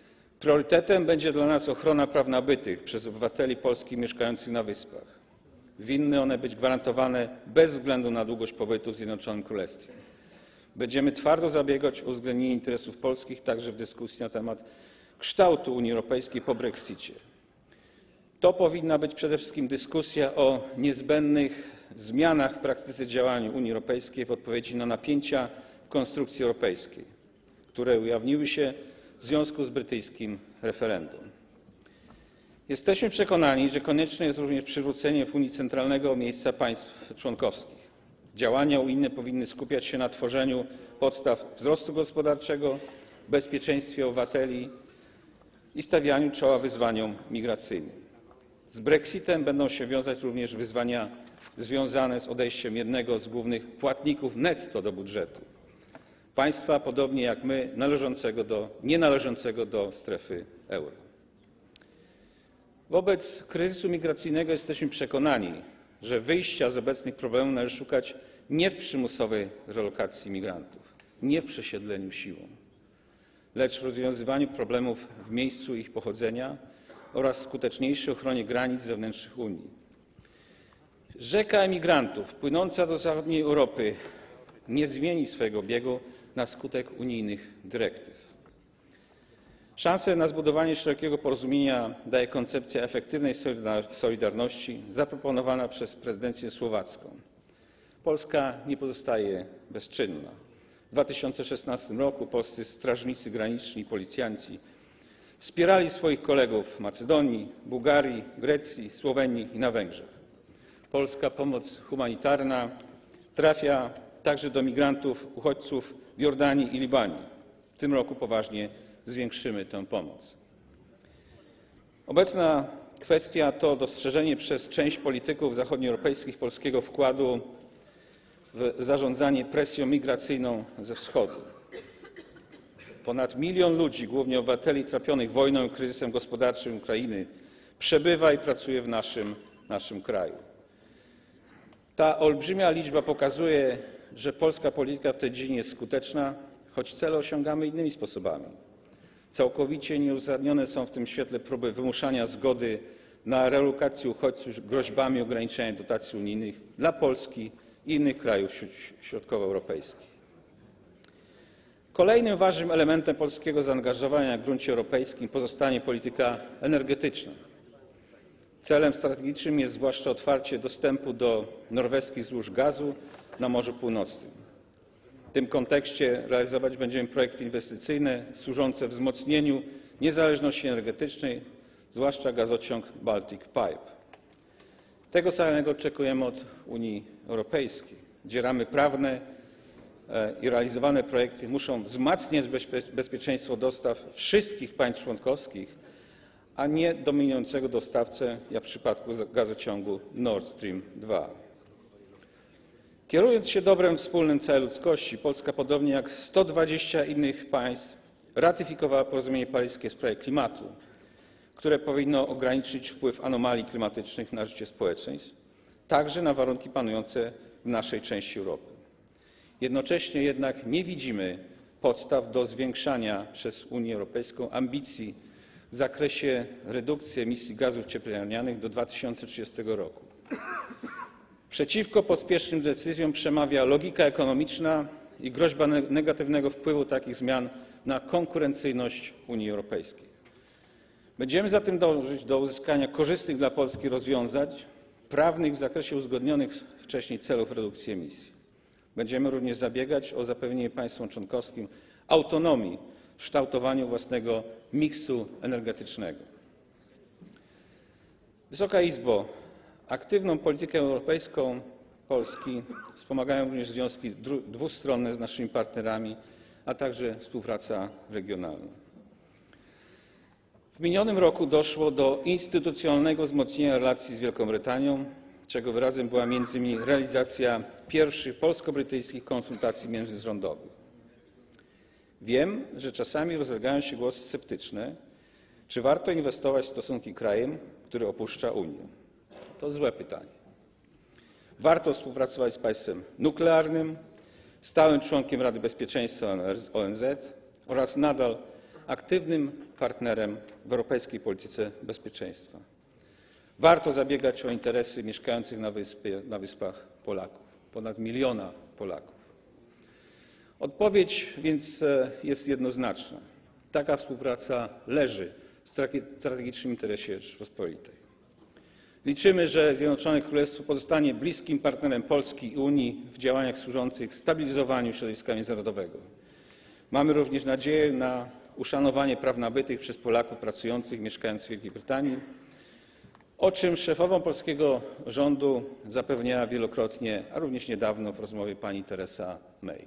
Priorytetem będzie dla nas ochrona praw nabytych przez obywateli polskich mieszkających na Wyspach. Winny one być gwarantowane bez względu na długość pobytu w Zjednoczonym Królestwie. Będziemy twardo zabiegać o uwzględnienie interesów polskich także w dyskusji na temat kształtu Unii Europejskiej po brexicie. To powinna być przede wszystkim dyskusja o niezbędnych zmianach w praktyce działania Unii Europejskiej w odpowiedzi na napięcia w konstrukcji europejskiej, które ujawniły się w związku z brytyjskim referendum. Jesteśmy przekonani, że konieczne jest również przywrócenie w Unii centralnego miejsca państw członkowskich. Działania unijne powinny skupiać się na tworzeniu podstaw wzrostu gospodarczego, bezpieczeństwie obywateli i stawianiu czoła wyzwaniom migracyjnym. Z brexitem będą się wiązać również wyzwania związane z odejściem jednego z głównych płatników netto do budżetu państwa, podobnie jak my, należącego do, nie należącego do strefy euro. Wobec kryzysu migracyjnego jesteśmy przekonani, że wyjścia z obecnych problemów należy szukać nie w przymusowej relokacji migrantów, nie w przesiedleniu siłą, lecz w rozwiązywaniu problemów w miejscu ich pochodzenia oraz skuteczniejszej ochronie granic zewnętrznych Unii. Rzeka emigrantów płynąca do zachodniej Europy nie zmieni swojego biegu na skutek unijnych dyrektyw. Szansę na zbudowanie szerokiego porozumienia daje koncepcja efektywnej solidarności zaproponowana przez prezydencję słowacką. Polska nie pozostaje bezczynna. W dwa tysiące szesnastym roku polscy strażnicy graniczni i policjanci wspierali swoich kolegów w Macedonii, Bułgarii, Grecji, Słowenii i na Węgrzech. Polska pomoc humanitarna trafia także do migrantów, uchodźców w Jordanii i Libanie. W tym roku poważnie zwiększymy tę pomoc. Obecna kwestia to dostrzeżenie przez część polityków zachodnioeuropejskich polskiego wkładu w zarządzanie presją migracyjną ze wschodu. Ponad milion ludzi, głównie obywateli trapionych wojną i kryzysem gospodarczym Ukrainy, przebywa i pracuje w naszym, naszym kraju. Ta olbrzymia liczba pokazuje, że polska polityka w tej dziedzinie jest skuteczna, choć cele osiągamy innymi sposobami. Całkowicie nieuzasadnione są w tym świetle próby wymuszania zgody na relokację uchodźców groźbami ograniczenia dotacji unijnych dla Polski i innych krajów środkowoeuropejskich. Kolejnym ważnym elementem polskiego zaangażowania na gruncie europejskim pozostanie polityka energetyczna. Celem strategicznym jest zwłaszcza otwarcie dostępu do norweskich złóż gazu na Morzu Północnym. W tym kontekście realizować będziemy projekty inwestycyjne służące wzmocnieniu niezależności energetycznej, zwłaszcza gazociąg Baltic Pipe. Tego samego oczekujemy od Unii Europejskiej, gdzie ramy prawne i realizowane projekty muszą wzmacniać bezpieczeństwo dostaw wszystkich państw członkowskich, a nie dominującego dostawcę, jak w przypadku gazociągu Nord Stream dwa. Kierując się dobrem wspólnym całej ludzkości, Polska, podobnie jak sto dwadzieścia innych państw, ratyfikowała porozumienie paryskie w sprawie klimatu, które powinno ograniczyć wpływ anomalii klimatycznych na życie społeczeństw, także na warunki panujące w naszej części Europy. Jednocześnie jednak nie widzimy podstaw do zwiększania przez Unię Europejską ambicji w zakresie redukcji emisji gazów cieplarnianych do dwa tysiące trzydziestego roku. Przeciwko pospiesznym decyzjom przemawia logika ekonomiczna i groźba negatywnego wpływu takich zmian na konkurencyjność Unii Europejskiej. Będziemy zatem dążyć do uzyskania korzystnych dla Polski rozwiązań prawnych w zakresie uzgodnionych wcześniej celów redukcji emisji. Będziemy również zabiegać o zapewnienie państwom członkowskim autonomii w kształtowaniu własnego miksu energetycznego. Wysoka Izbo, aktywną politykę europejską Polski wspomagają również związki dwustronne z naszymi partnerami, a także współpraca regionalna. W minionym roku doszło do instytucjonalnego wzmocnienia relacji z Wielką Brytanią, czego wyrazem była między innymi realizacja pierwszych polsko-brytyjskich konsultacji międzyrządowych. Wiem, że czasami rozlegają się głosy sceptyczne, czy warto inwestować w stosunki z krajem, który opuszcza Unię. To złe pytanie. Warto współpracować z państwem nuklearnym, stałym członkiem Rady Bezpieczeństwa O N Z oraz nadal aktywnym partnerem w europejskiej polityce bezpieczeństwa. Warto zabiegać o interesy mieszkających na, wyspie, na Wyspach Polaków, ponad miliona Polaków. Odpowiedź więc jest jednoznaczna. Taka współpraca leży w strategicznym interesie Rzeczypospolitej. Liczymy, że Zjednoczone Królestwo pozostanie bliskim partnerem Polski i Unii w działaniach służących stabilizowaniu środowiska międzynarodowego. Mamy również nadzieję na uszanowanie praw nabytych przez Polaków pracujących, mieszkających w Wielkiej Brytanii, o czym szefową polskiego rządu zapewniała wielokrotnie, a również niedawno w rozmowie pani Theresa May.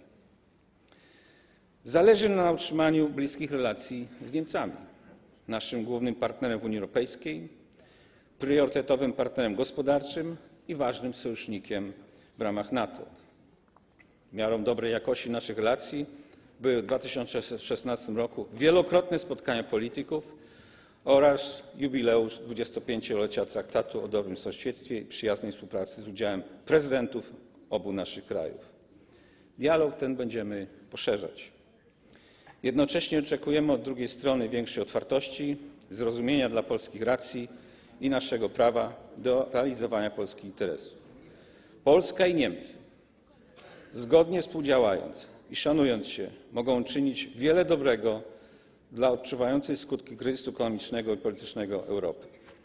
Zależy nam na utrzymaniu bliskich relacji z Niemcami, naszym głównym partnerem w Unii Europejskiej, priorytetowym partnerem gospodarczym i ważnym sojusznikiem w ramach NATO. Miarą dobrej jakości naszych relacji były w dwa tysiące szesnastym roku wielokrotne spotkania polityków oraz jubileusz dwudziestopięciolecia Traktatu o dobrym sąsiedztwie i przyjaznej współpracy z udziałem prezydentów obu naszych krajów. Dialog ten będziemy poszerzać. Jednocześnie oczekujemy od drugiej strony większej otwartości, zrozumienia dla polskich racji i naszego prawa do realizowania polskich interesów. Polska i Niemcy, zgodnie współdziałając i szanując się, mogą czynić wiele dobrego dla odczuwającej skutki kryzysu ekonomicznego i politycznego Europy.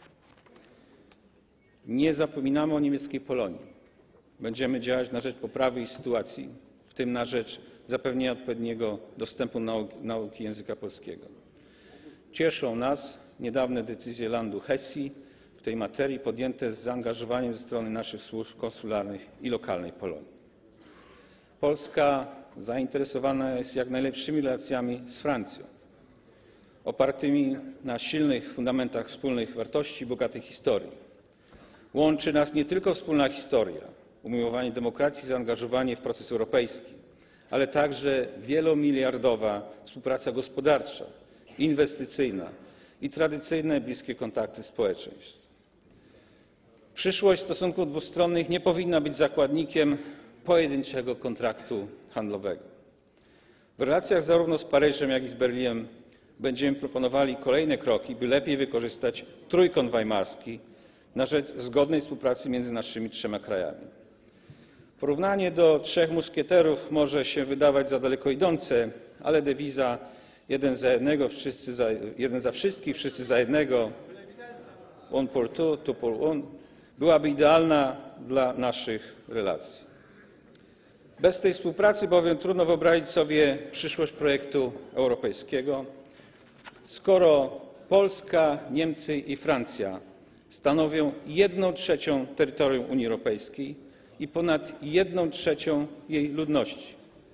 Nie zapominamy o niemieckiej Polonii. Będziemy działać na rzecz poprawy ich sytuacji, w tym na rzecz zapewnienia odpowiedniego dostępu do nauki języka polskiego. Cieszą nas niedawne decyzje Landu Hesji w tej materii podjęte z zaangażowaniem ze strony naszych służb konsularnych i lokalnej Polonii. Polska zainteresowana jest jak najlepszymi relacjami z Francją, opartymi na silnych fundamentach wspólnych wartości i bogatej historii. Łączy nas nie tylko wspólna historia, umiłowanie demokracji, zaangażowanie w proces europejski, ale także wielomiliardowa współpraca gospodarcza, inwestycyjna i tradycyjne bliskie kontakty społeczeństw. Przyszłość stosunków dwustronnych nie powinna być zakładnikiem pojedynczego kontraktu handlowego. W relacjach zarówno z Paryżem, jak i z Berlinem będziemy proponowali kolejne kroki, by lepiej wykorzystać trójkąt weimarski na rzecz zgodnej współpracy między naszymi trzema krajami. Porównanie do trzech muszkieterów może się wydawać za daleko idące, ale dewiza jeden za jednego, wszyscy za, jeden za wszystkich, wszyscy za jednego, one pour tout, tout pour un, byłaby idealna dla naszych relacji. Bez tej współpracy bowiem trudno wyobrazić sobie przyszłość projektu europejskiego, skoro Polska, Niemcy i Francja stanowią jedną trzecią terytorium Unii Europejskiej i ponad jedną trzecią jej ludności.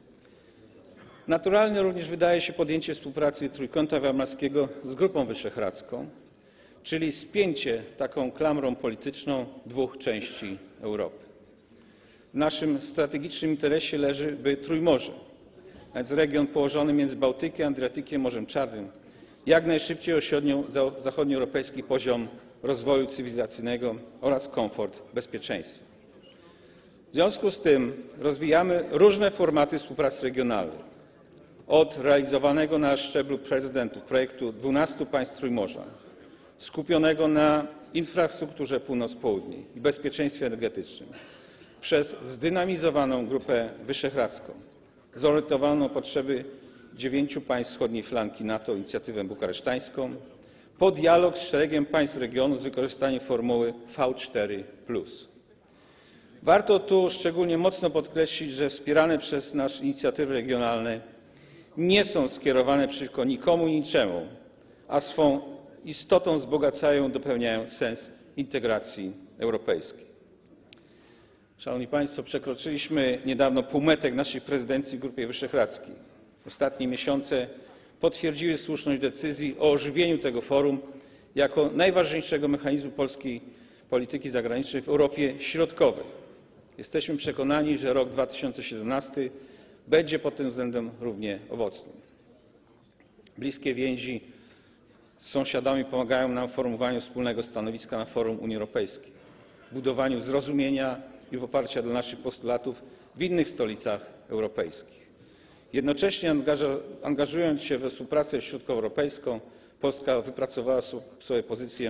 Naturalne również wydaje się podjęcie współpracy Trójkąta Weimarskiego z Grupą Wyszehradzką, czyli spięcie taką klamrą polityczną dwóch części Europy. W naszym strategicznym interesie leży, by Trójmorze, a więc region położony między Bałtykiem, Adriatykiem i Morzem Czarnym, jak najszybciej osiągnął zachodnioeuropejski poziom rozwoju cywilizacyjnego oraz komfort bezpieczeństwa. W związku z tym rozwijamy różne formaty współpracy regionalnej. Od realizowanego na szczeblu prezydentów projektu dwunastu państw Trójmorza, skupionego na infrastrukturze północ-południe i bezpieczeństwie energetycznym, przez zdynamizowaną Grupę Wyszehradzką, zorientowaną na potrzeby dziewięciu państw wschodniej flanki NATO, inicjatywę bukaresztańską, po dialog z szeregiem państw regionu z wykorzystaniem formuły V cztery plus. Warto tu szczególnie mocno podkreślić, że wspierane przez nas inicjatywy regionalne nie są skierowane przeciwko nikomu i niczemu, a swą istotą wzbogacają i dopełniają sens integracji europejskiej. Szanowni Państwo, przekroczyliśmy niedawno półmetek naszej prezydencji w Grupie Wyszehradzkiej. Ostatnie miesiące potwierdziły słuszność decyzji o ożywieniu tego forum jako najważniejszego mechanizmu polskiej polityki zagranicznej w Europie Środkowej. Jesteśmy przekonani, że rok dwa tysiące siedemnasty będzie pod tym względem równie owocny. Bliskie więzi z sąsiadami pomagają nam w formułowaniu wspólnego stanowiska na forum Unii Europejskiej, budowaniu zrozumienia i poparcia dla naszych postulatów w innych stolicach europejskich. Jednocześnie angażując się we współpracę środkowoeuropejską, Polska wypracowała sobie pozycję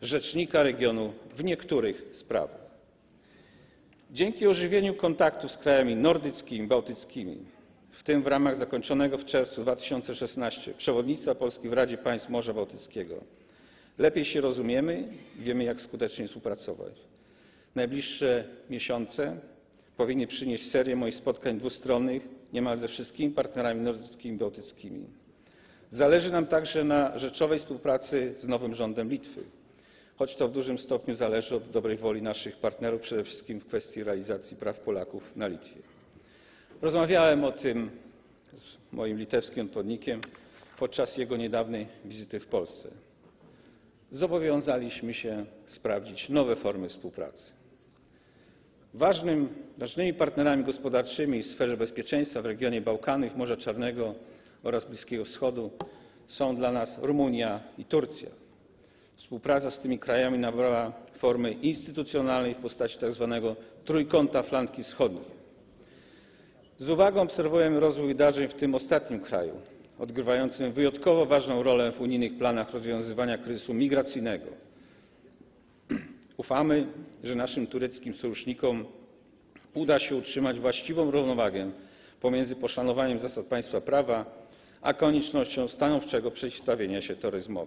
rzecznika regionu w niektórych sprawach. Dzięki ożywieniu kontaktów z krajami nordyckimi, bałtyckimi, w tym w ramach zakończonego w czerwcu dwa tysiące szesnastego przewodnictwa Polski w Radzie Państw Morza Bałtyckiego, lepiej się rozumiemy i wiemy, jak skutecznie współpracować. Najbliższe miesiące powinny przynieść serię moich spotkań dwustronnych niemal ze wszystkimi partnerami nordyckimi i bałtyckimi. Zależy nam także na rzeczowej współpracy z nowym rządem Litwy, choć to w dużym stopniu zależy od dobrej woli naszych partnerów, przede wszystkim w kwestii realizacji praw Polaków na Litwie. Rozmawiałem o tym z moim litewskim odpowiednikiem podczas jego niedawnej wizyty w Polsce. Zobowiązaliśmy się sprawdzić nowe formy współpracy. Ważnym, ważnymi partnerami gospodarczymi w sferze bezpieczeństwa w regionie Bałkanów, Morza Czarnego oraz Bliskiego Wschodu są dla nas Rumunia i Turcja. Współpraca z tymi krajami nabrała formy instytucjonalnej w postaci tzw. trójkąta flanki wschodniej. Z uwagą obserwujemy rozwój wydarzeń w tym ostatnim kraju, odgrywającym wyjątkowo ważną rolę w unijnych planach rozwiązywania kryzysu migracyjnego. Ufamy, że naszym tureckim sojusznikom uda się utrzymać właściwą równowagę pomiędzy poszanowaniem zasad państwa prawa a koniecznością stanowczego przeciwstawienia się terroryzmowi.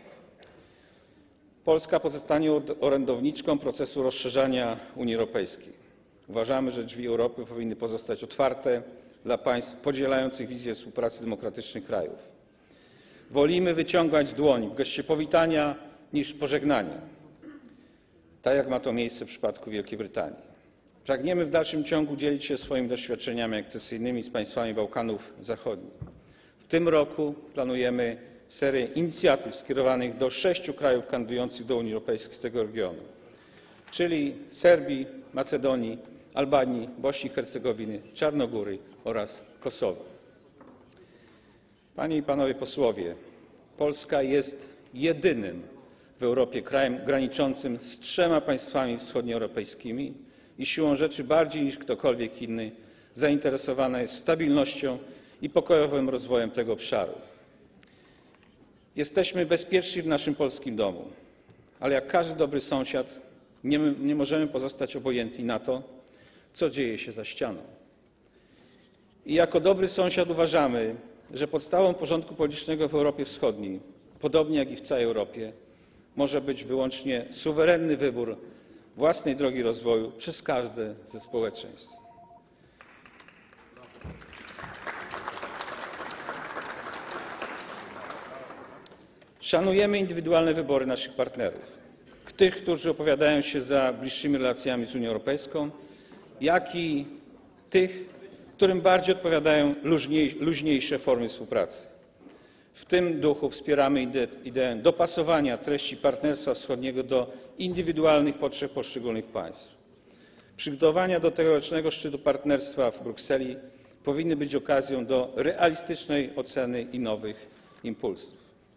Polska pozostanie orędowniczką procesu rozszerzania Unii Europejskiej. Uważamy, że drzwi Europy powinny pozostać otwarte dla państw podzielających wizję współpracy demokratycznych krajów. Wolimy wyciągać dłoń w geście powitania niż pożegnania, tak jak ma to miejsce w przypadku Wielkiej Brytanii. Pragniemy w dalszym ciągu dzielić się swoimi doświadczeniami akcesyjnymi z państwami Bałkanów Zachodnich. W tym roku planujemy serię inicjatyw skierowanych do sześciu krajów kandydujących do Unii Europejskiej z tego regionu, czyli Serbii, Macedonii, Albanii, Bośni i Hercegowiny, Czarnogóry oraz Kosowa. Panie i Panowie Posłowie, Polska jest jedynym w Europie krajem graniczącym z trzema państwami wschodnioeuropejskimi i siłą rzeczy bardziej niż ktokolwiek inny zainteresowana jest stabilnością i pokojowym rozwojem tego obszaru. Jesteśmy bezpieczni w naszym polskim domu, ale jak każdy dobry sąsiad nie, nie możemy pozostać obojętni na to, co dzieje się za ścianą. I jako dobry sąsiad uważamy, że podstawą porządku politycznego w Europie Wschodniej, podobnie jak i w całej Europie, może być wyłącznie suwerenny wybór własnej drogi rozwoju przez każde ze społeczeństw. Szanujemy indywidualne wybory naszych partnerów, tych, którzy opowiadają się za bliższymi relacjami z Unią Europejską, jak i tych, którym bardziej odpowiadają luźniejsze formy współpracy. W tym duchu wspieramy ideę dopasowania treści Partnerstwa Wschodniego do indywidualnych potrzeb poszczególnych państw. Przygotowania do tegorocznego szczytu partnerstwa w Brukseli powinny być okazją do realistycznej oceny i nowych impulsów.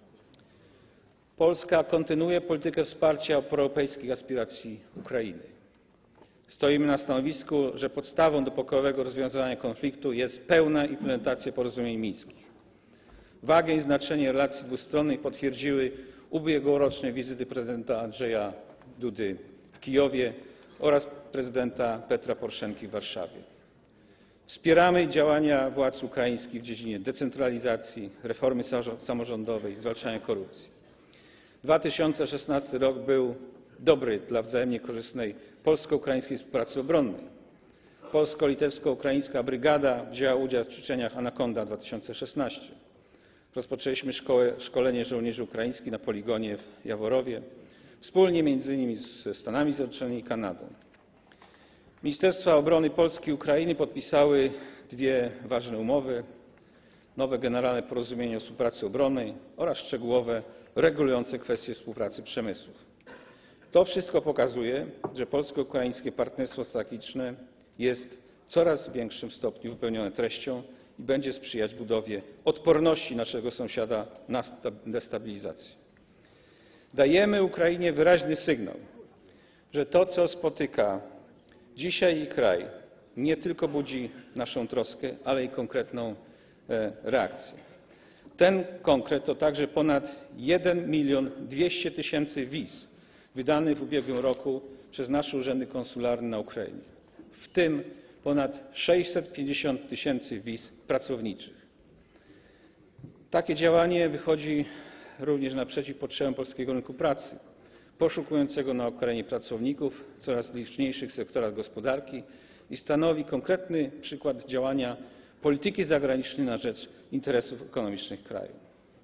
Polska kontynuuje politykę wsparcia proeuropejskich aspiracji Ukrainy. Stoimy na stanowisku, że podstawą do pokojowego rozwiązania konfliktu jest pełna implementacja porozumień mińskich. Wagę i znaczenie relacji dwustronnych potwierdziły ubiegłoroczne wizyty prezydenta Andrzeja Dudy w Kijowie oraz prezydenta Petra Poroszenki w Warszawie. Wspieramy działania władz ukraińskich w dziedzinie decentralizacji, reformy samorządowej, zwalczania korupcji. dwa tysiące szesnasty rok był dobry dla wzajemnie korzystnej polsko-ukraińskiej współpracy obronnej. Polsko-litewsko-ukraińska brygada wzięła udział w ćwiczeniach Anakonda dwa tysiące szesnaście. Rozpoczęliśmy szkołę, szkolenie żołnierzy ukraińskich na poligonie w Jaworowie, wspólnie między innymi ze Stanami Zjednoczonymi i Kanadą. Ministerstwa Obrony Polski i Ukrainy podpisały dwie ważne umowy: nowe generalne porozumienie o współpracy obronnej oraz szczegółowe regulujące kwestie współpracy przemysłów. To wszystko pokazuje, że polsko-ukraińskie partnerstwo strategiczne jest w coraz większym stopniu wypełnione treścią i będzie sprzyjać budowie odporności naszego sąsiada na destabilizację. Dajemy Ukrainie wyraźny sygnał, że to, co spotyka dzisiaj jej kraj, nie tylko budzi naszą troskę, ale i konkretną reakcję. Ten konkret to także ponad jeden milion dwieście tysięcy wiz wydanych w ubiegłym roku przez nasze urzędy konsularne na Ukrainie, w tym ponad sześćset pięćdziesiąt tysięcy wiz pracowniczych. Takie działanie wychodzi również naprzeciw potrzebom polskiego rynku pracy, poszukującego na Ukrainie pracowników w coraz liczniejszych sektorach gospodarki i stanowi konkretny przykład działania polityki zagranicznej na rzecz interesów ekonomicznych kraju.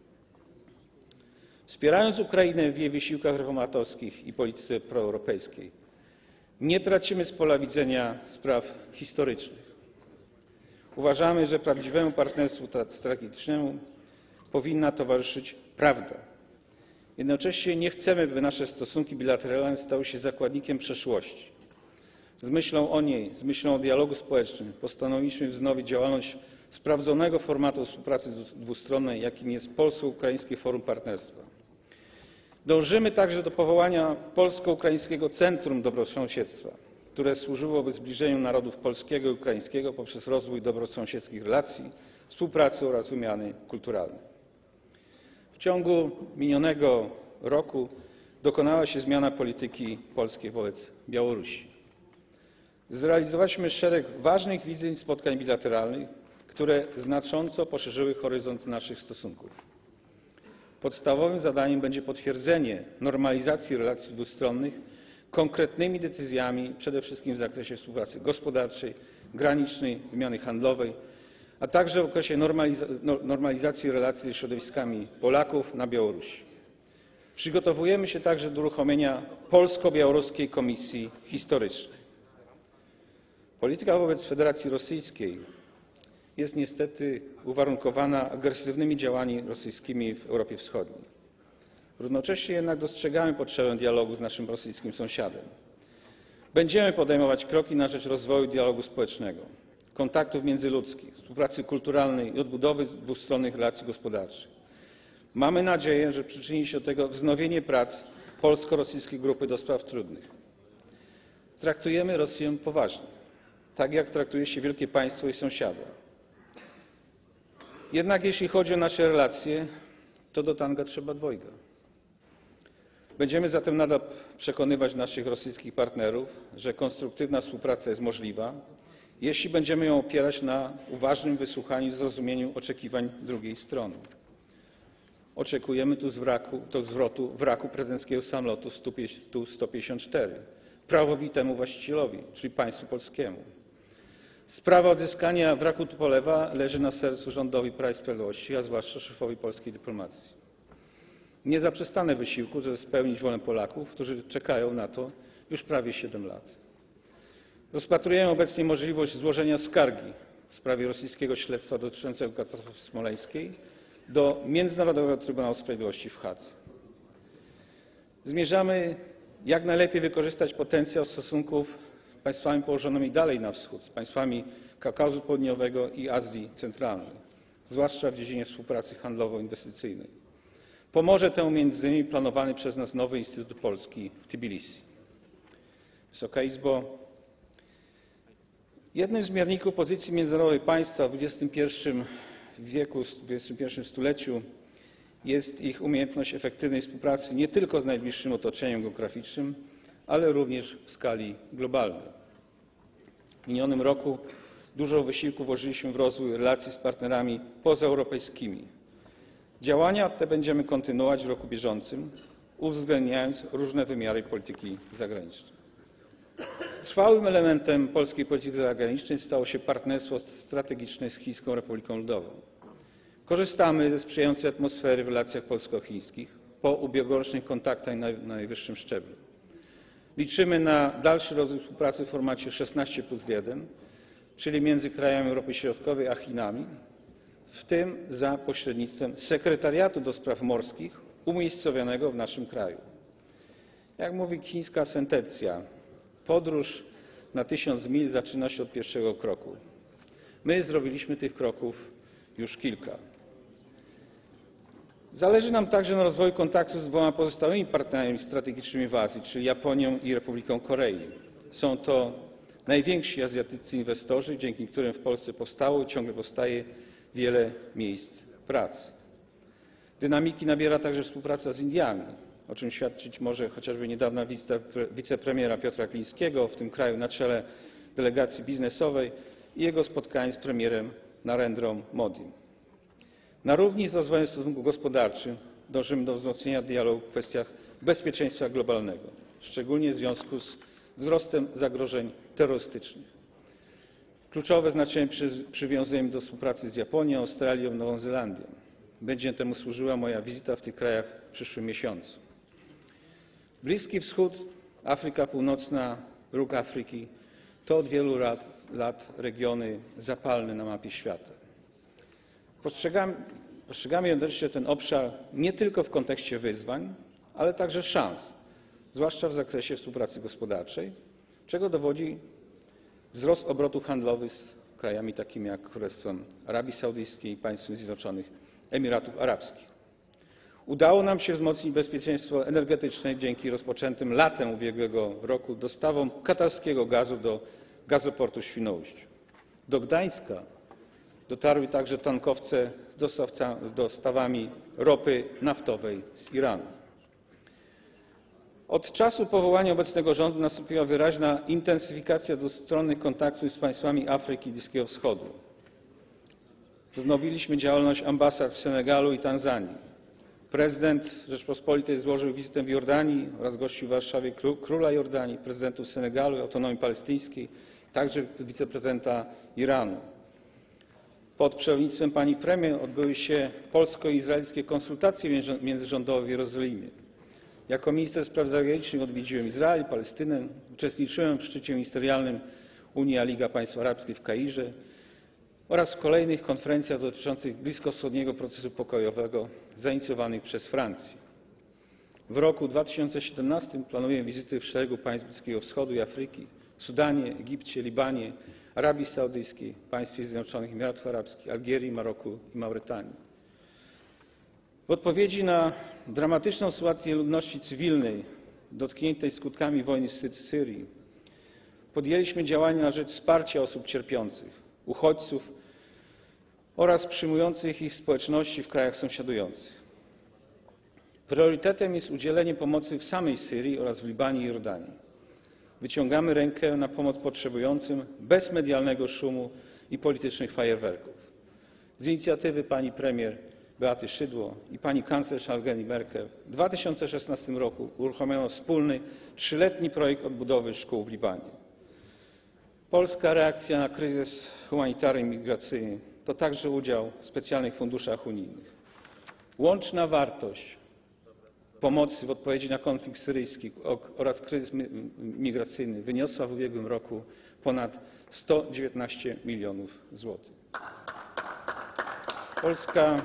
Wspierając Ukrainę w jej wysiłkach reformatorskich i polityce proeuropejskiej, nie tracimy z pola widzenia spraw historycznych. Uważamy, że prawdziwemu partnerstwu strategicznemu powinna towarzyszyć prawda. Jednocześnie nie chcemy, by nasze stosunki bilateralne stały się zakładnikiem przeszłości. Z myślą o niej, z myślą o dialogu społecznym postanowiliśmy wznowić działalność sprawdzonego formatu współpracy dwustronnej, jakim jest Polsko-Ukraińskie Forum Partnerstwa. Dążymy także do powołania Polsko-Ukraińskiego Centrum Dobrosąsiedztwa, które służyłoby zbliżeniu narodów polskiego i ukraińskiego poprzez rozwój dobrosąsiedzkich relacji, współpracy oraz wymiany kulturalnej. W ciągu minionego roku dokonała się zmiana polityki polskiej wobec Białorusi. Zrealizowaliśmy szereg ważnych wizyt i spotkań bilateralnych, które znacząco poszerzyły horyzonty naszych stosunków. Podstawowym zadaniem będzie potwierdzenie normalizacji relacji dwustronnych konkretnymi decyzjami, przede wszystkim w zakresie współpracy gospodarczej, granicznej, wymiany handlowej, a także w okresie normalizacji relacji ze środowiskami Polaków na Białorusi. Przygotowujemy się także do uruchomienia Polsko-Białoruskiej Komisji Historycznej. Polityka wobec Federacji Rosyjskiej jest niestety uwarunkowana agresywnymi działaniami rosyjskimi w Europie Wschodniej. Równocześnie jednak dostrzegamy potrzebę dialogu z naszym rosyjskim sąsiadem. Będziemy podejmować kroki na rzecz rozwoju dialogu społecznego, kontaktów międzyludzkich, współpracy kulturalnej i odbudowy dwustronnych relacji gospodarczych. Mamy nadzieję, że przyczyni się do tego wznowienie prac polsko-rosyjskiej grupy do spraw trudnych. Traktujemy Rosję poważnie, tak jak traktuje się wielkie państwo i sąsiada. Jednak jeśli chodzi o nasze relacje, to do tanga trzeba dwojga. Będziemy zatem nadal przekonywać naszych rosyjskich partnerów, że konstruktywna współpraca jest możliwa, jeśli będziemy ją opierać na uważnym wysłuchaniu i zrozumieniu oczekiwań drugiej strony. Oczekujemy tu zwrotu wraku prezydenckiego samolotu Tu sto pięćdziesiąt cztery prawowitemu właścicielowi, czyli państwu polskiemu. Sprawa odzyskania wraku Tupolewa leży na sercu rządowi Prawa i Sprawiedliwości, a zwłaszcza szefowi polskiej dyplomacji. Nie zaprzestanę wysiłku, żeby spełnić wolę Polaków, którzy czekają na to już prawie siedem lat. Rozpatrujemy obecnie możliwość złożenia skargi w sprawie rosyjskiego śledztwa dotyczącego katastrofy smoleńskiej do Międzynarodowego Trybunału Sprawiedliwości w Hadze. Zmierzamy jak najlepiej wykorzystać potencjał stosunków z państwami położonymi dalej na wschód, z państwami Kaukazu Południowego i Azji Centralnej, zwłaszcza w dziedzinie współpracy handlowo-inwestycyjnej. Pomoże temu między innymi planowany przez nas nowy Instytut Polski w Tbilisi. Wysoka Izbo, jednym z mierników pozycji międzynarodowej państwa w dwudziestym pierwszym wieku, w dwudziestym pierwszym stuleciu jest ich umiejętność efektywnej współpracy nie tylko z najbliższym otoczeniem geograficznym, ale również w skali globalnej. W minionym roku dużo wysiłku włożyliśmy w rozwój relacji z partnerami pozaeuropejskimi. Działania te będziemy kontynuować w roku bieżącym, uwzględniając różne wymiary polityki zagranicznej. Trwałym elementem polskiej polityki zagranicznej stało się partnerstwo strategiczne z Chińską Republiką Ludową. Korzystamy ze sprzyjającej atmosfery w relacjach polsko-chińskich po ubiegłorocznych kontaktach na najwyższym szczeblu. Liczymy na dalszy rozwój współpracy w formacie szesnaście plus jeden, czyli między krajami Europy Środkowej a Chinami, w tym za pośrednictwem Sekretariatu do Spraw Morskich umiejscowionego w naszym kraju. Jak mówi chińska sentencja, podróż na tysiąc mil zaczyna się od pierwszego kroku. My zrobiliśmy tych kroków już kilka. Zależy nam także na rozwoju kontaktów z dwoma pozostałymi partnerami strategicznymi w Azji, czyli Japonią i Republiką Korei. Są to najwięksi azjatyccy inwestorzy, dzięki którym w Polsce powstało i ciągle powstaje wiele miejsc pracy. Dynamiki nabiera także współpraca z Indiami. o czym świadczyć może chociażby niedawna wizyta wicepremiera Piotra Glińskiego w tym kraju na czele delegacji biznesowej i jego spotkanie z premierem Narendrą Modim. Na równi z rozwojem stosunków gospodarczych dążymy do wzmocnienia dialogu w kwestiach bezpieczeństwa globalnego, szczególnie w związku z wzrostem zagrożeń terrorystycznych. Kluczowe znaczenie przy, przywiązujemy do współpracy z Japonią, Australią, Nową Zelandią. Będzie temu służyła moja wizyta w tych krajach w przyszłym miesiącu. Bliski Wschód, Afryka Północna, Róg Afryki to od wielu lat, lat regiony zapalne na mapie świata. Postrzegamy, postrzegamy jednocześnie ten obszar nie tylko w kontekście wyzwań, ale także szans, zwłaszcza w zakresie współpracy gospodarczej, czego dowodzi wzrost obrotów handlowych z krajami takimi jak Królestwem Arabii Saudyjskiej i Państwem Zjednoczonych Emiratów Arabskich. Udało nam się wzmocnić bezpieczeństwo energetyczne dzięki rozpoczętym latem ubiegłego roku dostawom katarskiego gazu do gazoportu w Świnoujściu. Do Gdańska dotarły także tankowce z dostawami ropy naftowej z Iranu. Od czasu powołania obecnego rządu nastąpiła wyraźna intensyfikacja dwustronnych kontaktów z państwami Afryki i Bliskiego Wschodu. Wznowiliśmy działalność ambasad w Senegalu i Tanzanii. Prezydent Rzeczypospolitej złożył wizytę w Jordanii oraz gościł w Warszawie króla Jordanii, prezydentów Senegalu i Autonomii Palestyńskiej, także wiceprezydenta Iranu. Pod przewodnictwem pani premier odbyły się polsko-izraelskie konsultacje międzyrządowe w Jerozolimie. Jako minister spraw zagranicznych odwiedziłem Izrael, Palestynę, uczestniczyłem w szczycie ministerialnym Unia Liga Państw Arabskich w Kairze oraz w kolejnych konferencjach dotyczących bliskowschodniego procesu pokojowego zainicjowanych przez Francję. W roku dwa tysiące siedemnastym planuję wizyty w szeregu państw Bliskiego Wschodu i Afryki, Sudanie, Egipcie, Libanie, Arabii Saudyjskiej, Państwie Zjednoczonych Emiratów Arabskich, Algierii, Maroku i Mauretanii. W odpowiedzi na dramatyczną sytuację ludności cywilnej dotkniętej skutkami wojny w Syrii podjęliśmy działania na rzecz wsparcia osób cierpiących, uchodźców oraz przyjmujących ich społeczności w krajach sąsiadujących. Priorytetem jest udzielenie pomocy w samej Syrii oraz w Libanie i Jordanii. Wyciągamy rękę na pomoc potrzebującym bez medialnego szumu i politycznych fajerwerków. Z inicjatywy pani premier Beaty Szydło i pani kanclerz Angeli Merkel w dwa tysiące szesnastym roku uruchomiono wspólny trzyletni projekt odbudowy szkół w Libanie. Polska reakcja na kryzys humanitarny i migracyjny to także udział w specjalnych funduszach unijnych. Łączna wartość pomocy w odpowiedzi na konflikt syryjski oraz kryzys migracyjny wyniosła w ubiegłym roku ponad sto dziewiętnaście milionów złotych. Polska,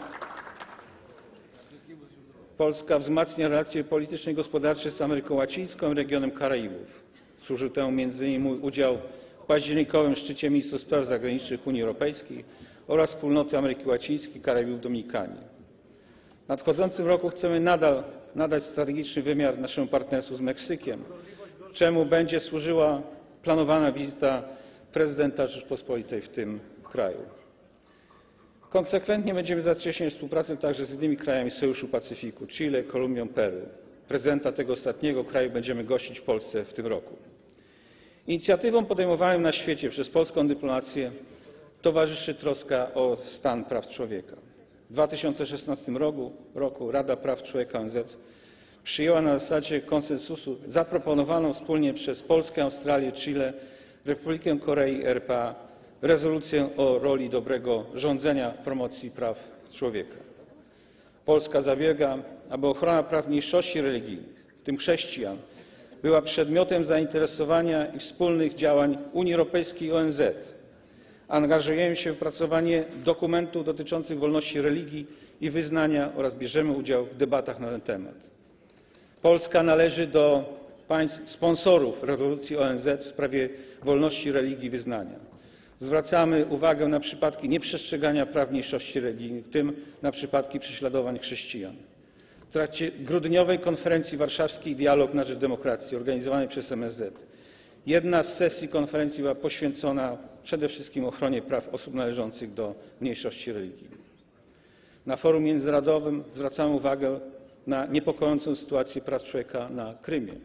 Polska wzmacnia relacje polityczne i gospodarcze z Ameryką Łacińską i regionem Karaibów. Służył temu między innymi mój udział w październikowym szczycie ministrów spraw zagranicznych Unii Europejskiej oraz Wspólnoty Ameryki Łacińskiej i Karaibów w Dominikanie. W nadchodzącym roku chcemy nadal nadać strategiczny wymiar naszemu partnerstwu z Meksykiem, czemu będzie służyła planowana wizyta prezydenta Rzeczypospolitej w tym kraju. Konsekwentnie będziemy zacieśniać współpracę także z innymi krajami Sojuszu Pacyfiku, Chile, Kolumbią, Peru. Prezydenta tego ostatniego kraju będziemy gościć w Polsce w tym roku. Inicjatywom podejmowanym na świecie przez polską dyplomację towarzyszy troska o stan praw człowieka. W dwa tysiące szesnastym roku, roku Rada Praw Człowieka O N Z przyjęła na zasadzie konsensusu zaproponowaną wspólnie przez Polskę, Australię, Chile, Republikę Korei i R P A rezolucję o roli dobrego rządzenia w promocji praw człowieka. Polska zabiega, aby ochrona praw mniejszości religijnych, w tym chrześcijan, była przedmiotem zainteresowania i wspólnych działań Unii Europejskiej i O N Z. Angażujemy się w wypracowanie dokumentów dotyczących wolności religii i wyznania oraz bierzemy udział w debatach na ten temat. Polska należy do państw sponsorów rezolucji O N Z w sprawie wolności religii i wyznania. Zwracamy uwagę na przypadki nieprzestrzegania praw mniejszości religijnych, w tym na przypadki prześladowań chrześcijan. W trakcie grudniowej konferencji warszawskiej Dialog na rzecz demokracji organizowanej przez M S Z jedna z sesji konferencji była poświęcona przede wszystkim ochronie praw osób należących do mniejszości religijnych. Na forum międzynarodowym zwracamy uwagę na niepokojącą sytuację praw człowieka na Krymie,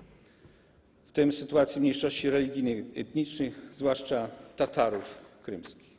w tym sytuacji mniejszości religijnych, etnicznych, zwłaszcza Tatarów krymskich.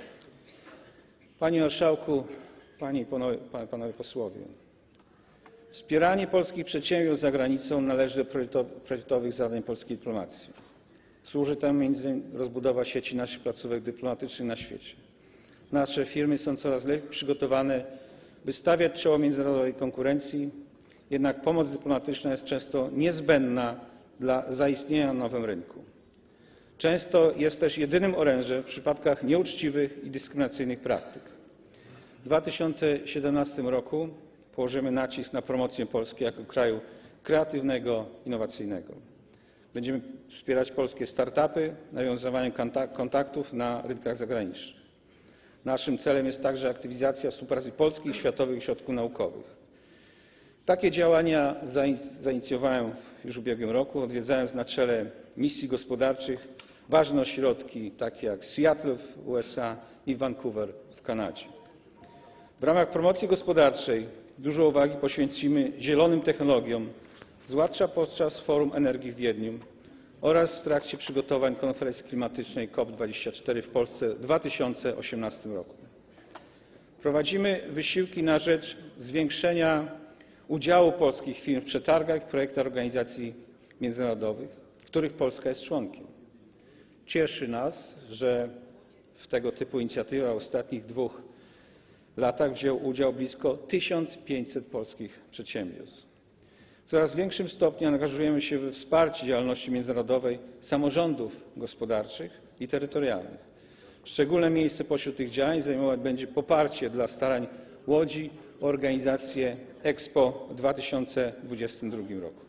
Panie Marszałku, Panie i Panowie, Panowie Posłowie, wspieranie polskich przedsiębiorstw za granicą należy do priorytetowych zadań polskiej dyplomacji. Służy temu między innymi rozbudowa sieci naszych placówek dyplomatycznych na świecie. Nasze firmy są coraz lepiej przygotowane, by stawiać czoło międzynarodowej konkurencji, jednak pomoc dyplomatyczna jest często niezbędna dla zaistnienia na nowym rynku. Często jest też jedynym orężem w przypadkach nieuczciwych i dyskryminacyjnych praktyk. W dwa tysiące siedemnastym roku położymy nacisk na promocję Polski jako kraju kreatywnego, innowacyjnego. Będziemy wspierać polskie start-upy, nawiązywaniem kontaktów na rynkach zagranicznych. Naszym celem jest także aktywizacja współpracy polskich i światowych ośrodków naukowych. Takie działania zainicjowałem już w ubiegłym roku, odwiedzając na czele misji gospodarczych ważne ośrodki takie jak Seattle w U S A i Vancouver w Kanadzie. W ramach promocji gospodarczej dużo uwagi poświęcimy zielonym technologiom, zwłaszcza podczas Forum Energii w Wiedniu oraz w trakcie przygotowań konferencji klimatycznej COP dwadzieścia cztery w Polsce w dwa tysiące osiemnastym roku. Prowadzimy wysiłki na rzecz zwiększenia udziału polskich firm w przetargach i projektach organizacji międzynarodowych, których Polska jest członkiem. Cieszy nas, że w tego typu inicjatywach w ostatnich dwóch latach wzięło udział blisko tysiąc pięćset polskich przedsiębiorstw. W coraz większym stopniu angażujemy się we wsparcie działalności międzynarodowej samorządów gospodarczych i terytorialnych. Szczególne miejsce pośród tych działań zajmować będzie poparcie dla starań Łodzi o organizację Expo w dwa tysiące dwudziestym drugim roku.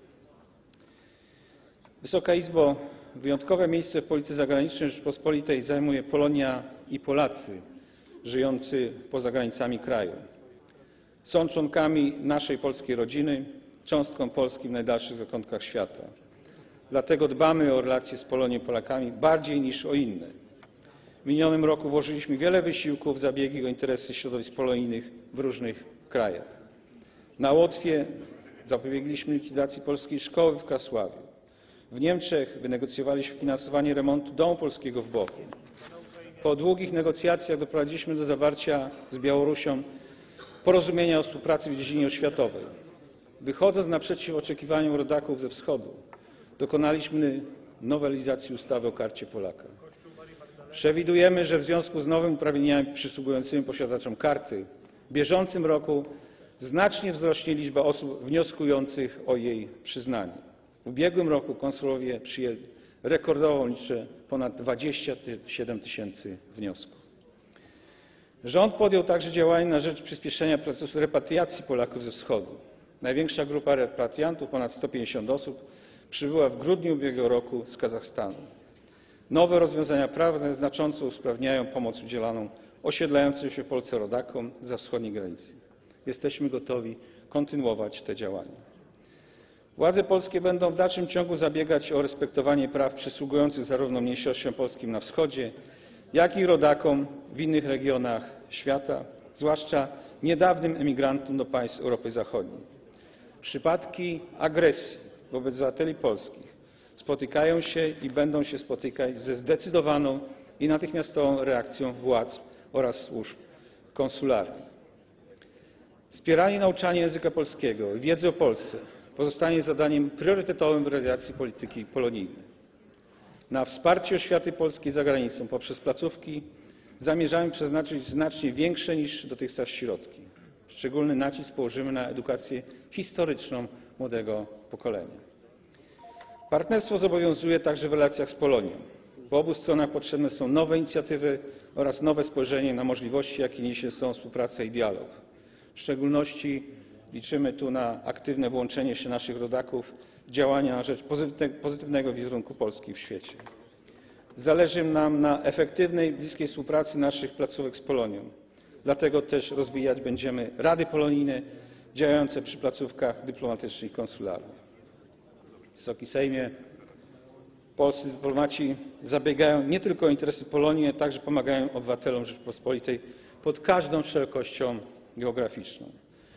Wysoka Izbo, wyjątkowe miejsce w polityce zagranicznej Rzeczypospolitej zajmuje Polonia i Polacy żyjący poza granicami kraju. Są członkami naszej polskiej rodziny, cząstką Polski w najdalszych zakątkach świata. Dlatego dbamy o relacje z Polonią i Polakami bardziej niż o inne. W minionym roku włożyliśmy wiele wysiłków w zabiegi o interesy środowisk polonijnych w różnych krajach. Na Łotwie zapobiegliśmy likwidacji polskiej szkoły w Krasławiu. W Niemczech wynegocjowaliśmy finansowanie remontu domu polskiego w Bochum. Po długich negocjacjach doprowadziliśmy do zawarcia z Białorusią porozumienia o współpracy w dziedzinie oświatowej. Wychodząc naprzeciw oczekiwaniom rodaków ze wschodu, dokonaliśmy nowelizacji ustawy o Karcie Polaka. Przewidujemy, że w związku z nowymi uprawnieniami przysługującymi posiadaczom karty w bieżącym roku znacznie wzrośnie liczba osób wnioskujących o jej przyznanie. W ubiegłym roku konsulowie przyjęli rekordową liczbę ponad dwadzieścia siedem tysięcy wniosków. Rząd podjął także działania na rzecz przyspieszenia procesu repatriacji Polaków ze wschodu. Największa grupa repatriantów, ponad sto pięćdziesiąt osób, przybyła w grudniu ubiegłego roku z Kazachstanu. Nowe rozwiązania prawne znacząco usprawniają pomoc udzielaną osiedlającym się w Polsce rodakom zza wschodniej granicy. Jesteśmy gotowi kontynuować te działania. Władze polskie będą w dalszym ciągu zabiegać o respektowanie praw przysługujących zarówno mniejszościom polskim na wschodzie, jak i rodakom w innych regionach świata, zwłaszcza niedawnym emigrantom do państw Europy Zachodniej. Przypadki agresji wobec obywateli polskich spotykają się i będą się spotykać ze zdecydowaną i natychmiastową reakcją władz oraz służb konsularnych. Wspieranie nauczania języka polskiego i wiedzy o Polsce pozostanie zadaniem priorytetowym w realizacji polityki polonijnej. Na wsparcie oświaty polskiej za granicą poprzez placówki zamierzamy przeznaczyć znacznie większe niż dotychczas środki. Szczególny nacisk położymy na edukację historyczną młodego pokolenia. Partnerstwo zobowiązuje także w relacjach z Polonią. Po obu stronach potrzebne są nowe inicjatywy oraz nowe spojrzenie na możliwości, jakie niesie ze sobą współpraca i dialog. W szczególności liczymy tu na aktywne włączenie się naszych rodaków w działania na rzecz pozytywnego wizerunku Polski w świecie. Zależy nam na efektywnej, bliskiej współpracy naszych placówek z Polonią. Dlatego też rozwijać będziemy rady polonijne działające przy placówkach dyplomatycznych i konsularnych. Wysoki Sejmie, polscy dyplomaci zabiegają nie tylko o interesy Polonii, ale także pomagają obywatelom Rzeczypospolitej pod każdą szerokością geograficzną.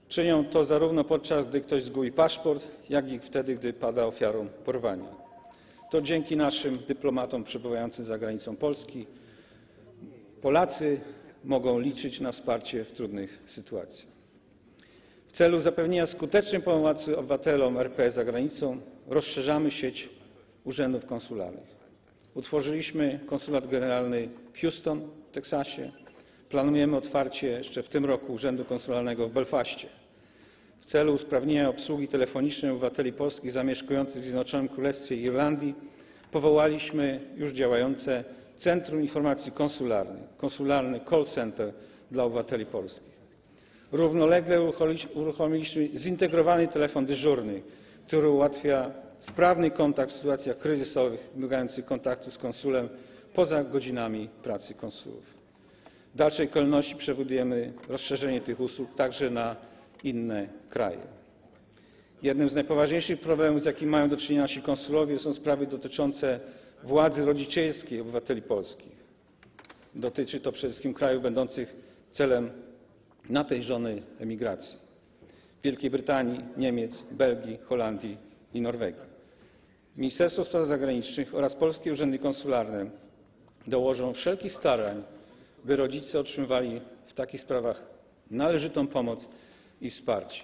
Czynią to zarówno podczas gdy ktoś zgubi paszport, jak i wtedy, gdy pada ofiarą porwania. To dzięki naszym dyplomatom przebywającym za granicą Polski Polacy mogą liczyć na wsparcie w trudnych sytuacjach. W celu zapewnienia skutecznej pomocy obywatelom R P za granicą rozszerzamy sieć urzędów konsularnych. Utworzyliśmy konsulat generalny w Houston w Teksasie. Planujemy otwarcie jeszcze w tym roku urzędu konsularnego w Belfaście. W celu usprawnienia obsługi telefonicznej obywateli polskich zamieszkujących w Zjednoczonym Królestwie i Irlandii powołaliśmy już działające Centrum Informacji Konsularnej, konsularny call center dla obywateli polskich. Równolegle uruchomiliśmy zintegrowany telefon dyżurny, który ułatwia sprawny kontakt w sytuacjach kryzysowych wymagających kontaktu z konsulem poza godzinami pracy konsułów. W dalszej kolejności przewidujemy rozszerzenie tych usług także na inne kraje. Jednym z najpoważniejszych problemów, z jakimi mają do czynienia nasi konsulowie, są sprawy dotyczące władzy rodzicielskiej obywateli polskich. Dotyczy to przede wszystkim krajów będących celem natężonej emigracji: Wielkiej Brytanii, Niemiec, Belgii, Holandii i Norwegii. Ministerstwo Spraw Zagranicznych oraz polskie urzędy konsularne dołożą wszelkich starań, by rodzice otrzymywali w takich sprawach należytą pomoc i wsparcie.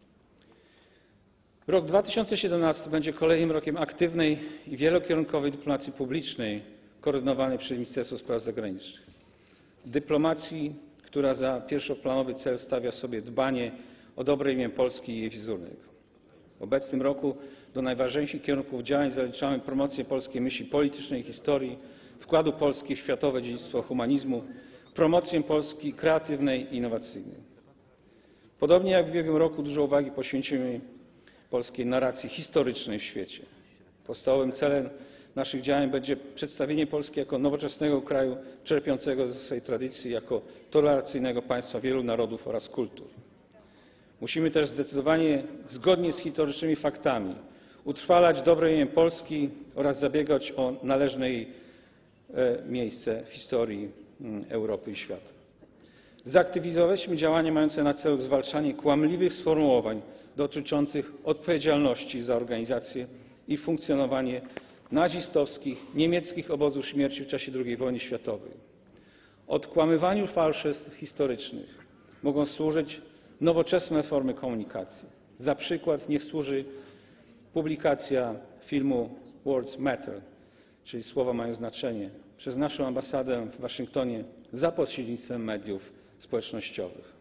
Rok dwa tysiące siedemnasty będzie kolejnym rokiem aktywnej i wielokierunkowej dyplomacji publicznej koordynowanej przez Ministerstwo Spraw Zagranicznych. Dyplomacji, która za pierwszoplanowy cel stawia sobie dbanie o dobre imię Polski i jej wizerunek. W obecnym roku do najważniejszych kierunków działań zaliczamy promocję polskiej myśli politycznej i historii, wkładu Polski w światowe dziedzictwo humanizmu, promocję Polski kreatywnej i innowacyjnej. Podobnie jak w ubiegłym roku dużo uwagi poświęcimy polskiej narracji historycznej w świecie. Podstawowym celem naszych działań będzie przedstawienie Polski jako nowoczesnego kraju czerpiącego ze swej tradycji, jako tolerancyjnego państwa wielu narodów oraz kultur. Musimy też zdecydowanie, zgodnie z historycznymi faktami, utrwalać dobre imię Polski oraz zabiegać o należne jej miejsce w historii Europy i świata. Zaktywizowaliśmy działania mające na celu zwalczanie kłamliwych sformułowań dotyczących odpowiedzialności za organizację i funkcjonowanie nazistowskich, niemieckich obozów śmierci w czasie drugiej wojny światowej. Odkłamywaniu fałszerstw historycznych mogą służyć nowoczesne formy komunikacji. Za przykład niech służy publikacja filmu Words Matter, czyli słowa mają znaczenie, przez naszą ambasadę w Waszyngtonie za pośrednictwem mediów społecznościowych.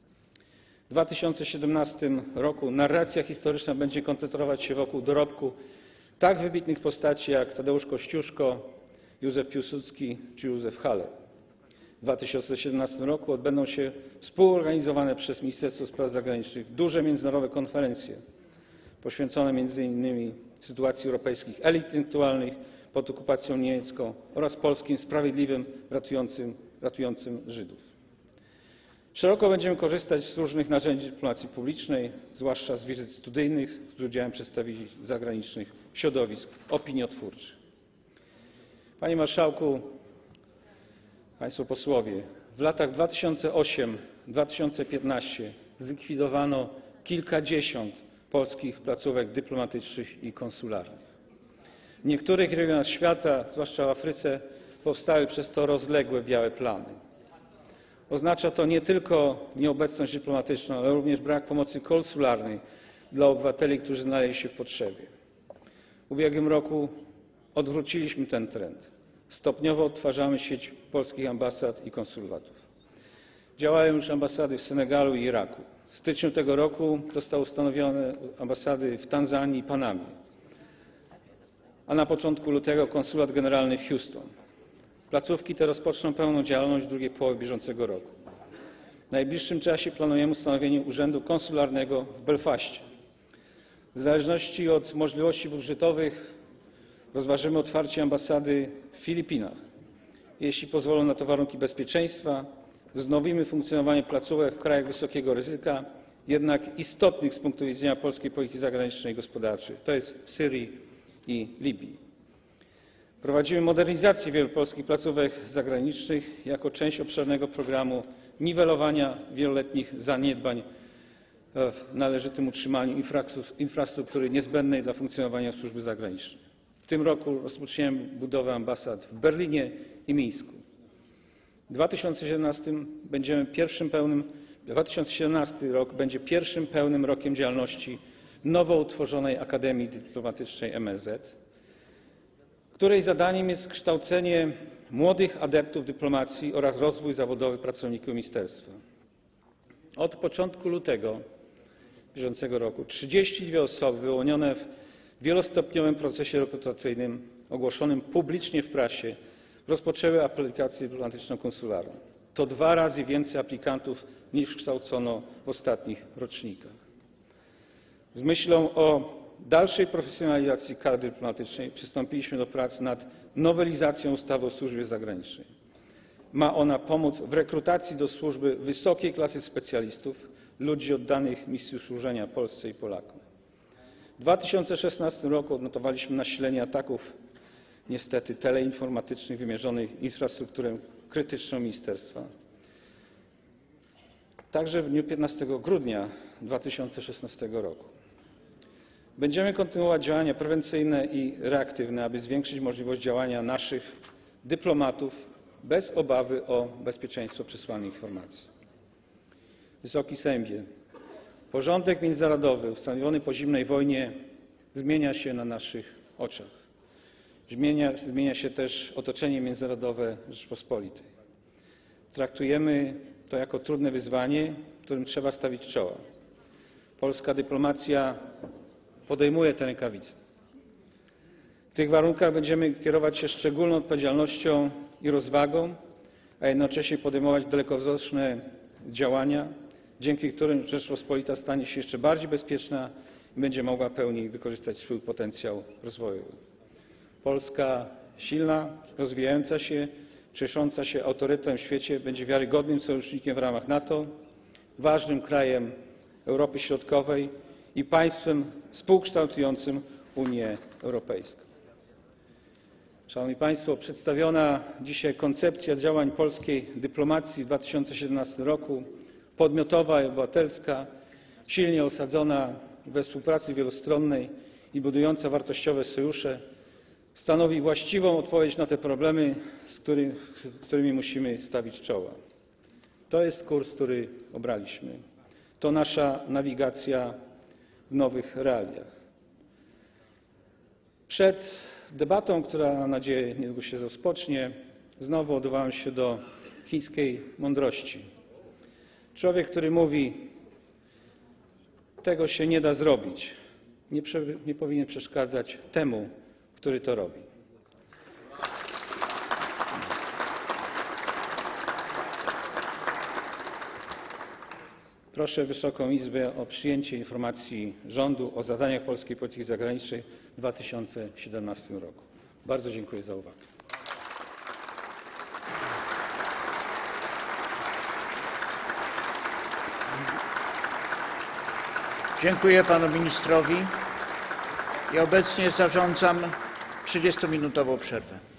W dwa tysiące siedemnastym roku narracja historyczna będzie koncentrować się wokół dorobku tak wybitnych postaci jak Tadeusz Kościuszko, Józef Piłsudski czy Józef Haller. W dwa tysiące siedemnastym roku odbędą się współorganizowane przez Ministerstwo Spraw Zagranicznych duże międzynarodowe konferencje poświęcone między innymi sytuacji europejskich elit intelektualnych pod okupacją niemiecką oraz polskim sprawiedliwym ratującym, ratującym Żydów. Szeroko będziemy korzystać z różnych narzędzi dyplomacji publicznej, zwłaszcza z wizyt studyjnych z udziałem przedstawicieli zagranicznych środowisk opiniotwórczych. Panie Marszałku, Państwo Posłowie, w latach dwa tysiące ósmym do dwa tysiące piętnastego zlikwidowano kilkadziesiąt polskich placówek dyplomatycznych i konsularnych. W niektórych regionach świata, zwłaszcza w Afryce, powstały przez to rozległe białe plamy. Oznacza to nie tylko nieobecność dyplomatyczną, ale również brak pomocy konsularnej dla obywateli, którzy znaleźli się w potrzebie. W ubiegłym roku odwróciliśmy ten trend. Stopniowo odtwarzamy sieć polskich ambasad i konsulatów. Działają już ambasady w Senegalu i Iraku. W styczniu tego roku zostały ustanowione ambasady w Tanzanii i Panamie, a na początku lutego konsulat generalny w Houston. Placówki te rozpoczną pełną działalność w drugiej połowie bieżącego roku. W najbliższym czasie planujemy ustanowienie urzędu konsularnego w Belfaście. W zależności od możliwości budżetowych rozważymy otwarcie ambasady w Filipinach. Jeśli pozwolą na to warunki bezpieczeństwa, wznowimy funkcjonowanie placówek w krajach wysokiego ryzyka, jednak istotnych z punktu widzenia polskiej polityki zagranicznej i gospodarczej, to jest w Syrii i Libii. Prowadzimy modernizację wielu polskich placówek zagranicznych jako część obszernego programu niwelowania wieloletnich zaniedbań w należytym utrzymaniu infrastruktury niezbędnej dla funkcjonowania służby zagranicznej. W tym roku rozpoczniemy budowę ambasad w Berlinie i Mińsku. W dwa tysiące siedemnastym będziemy pierwszym pełnym, dwa tysiące siedemnasty rok będzie pierwszym pełnym rokiem działalności nowo utworzonej Akademii Dyplomatycznej M S Z, której zadaniem jest kształcenie młodych adeptów dyplomacji oraz rozwój zawodowy pracowników ministerstwa. Od początku lutego bieżącego roku trzydzieści dwie osoby wyłonione w wielostopniowym procesie rekrutacyjnym ogłoszonym publicznie w prasie rozpoczęły aplikację dyplomatyczno-konsularną. To dwa razy więcej aplikantów niż kształcono w ostatnich rocznikach. Z myślą o dalszej profesjonalizacji kadry dyplomatycznej przystąpiliśmy do prac nad nowelizacją ustawy o służbie zagranicznej. Ma ona pomóc w rekrutacji do służby wysokiej klasy specjalistów, ludzi oddanych misji służenia Polsce i Polakom. W dwa tysiące szesnastym roku odnotowaliśmy nasilenie ataków, niestety teleinformatycznych, wymierzonych w infrastrukturę krytyczną ministerstwa. Także w dniu piętnastego grudnia dwa tysiące szesnastego roku. Będziemy kontynuować działania prewencyjne i reaktywne, aby zwiększyć możliwość działania naszych dyplomatów bez obawy o bezpieczeństwo przesłanych informacji. Wysoki Sejmie, porządek międzynarodowy ustanowiony po zimnej wojnie zmienia się na naszych oczach. Zmienia, zmienia się też otoczenie międzynarodowe Rzeczypospolitej. Traktujemy to jako trudne wyzwanie, którym trzeba stawić czoła. Polska dyplomacja podejmuje te rękawice. W tych warunkach będziemy kierować się szczególną odpowiedzialnością i rozwagą, a jednocześnie podejmować dalekowzroczne działania, dzięki którym Rzeczpospolita stanie się jeszcze bardziej bezpieczna i będzie mogła pełniej wykorzystać swój potencjał rozwojowy. Polska silna, rozwijająca się, ciesząca się autorytetem w świecie będzie wiarygodnym sojusznikiem w ramach NATO, ważnym krajem Europy Środkowej i państwem współkształtującym Unię Europejską. Szanowni Państwo, przedstawiona dzisiaj koncepcja działań polskiej dyplomacji w dwa tysiące siedemnastym roku, podmiotowa i obywatelska, silnie osadzona we współpracy wielostronnej i budująca wartościowe sojusze, stanowi właściwą odpowiedź na te problemy, z którymi, z którymi musimy stawić czoła. To jest kurs, który obraliśmy. To nasza nawigacja w nowych realiach. Przed debatą, która mam nadzieję niedługo się rozpocznie, znowu odwołam się do chińskiej mądrości. Człowiek, który mówi, tego się nie da zrobić, nie, prze, nie powinien przeszkadzać temu, który to robi. Proszę Wysoką Izbę o przyjęcie informacji rządu o zadaniach polskiej polityki zagranicznej w dwa tysiące siedemnastym roku. Bardzo dziękuję za uwagę. Dziękuję panu ministrowi i obecnie zarządzam trzydziestominutową przerwę.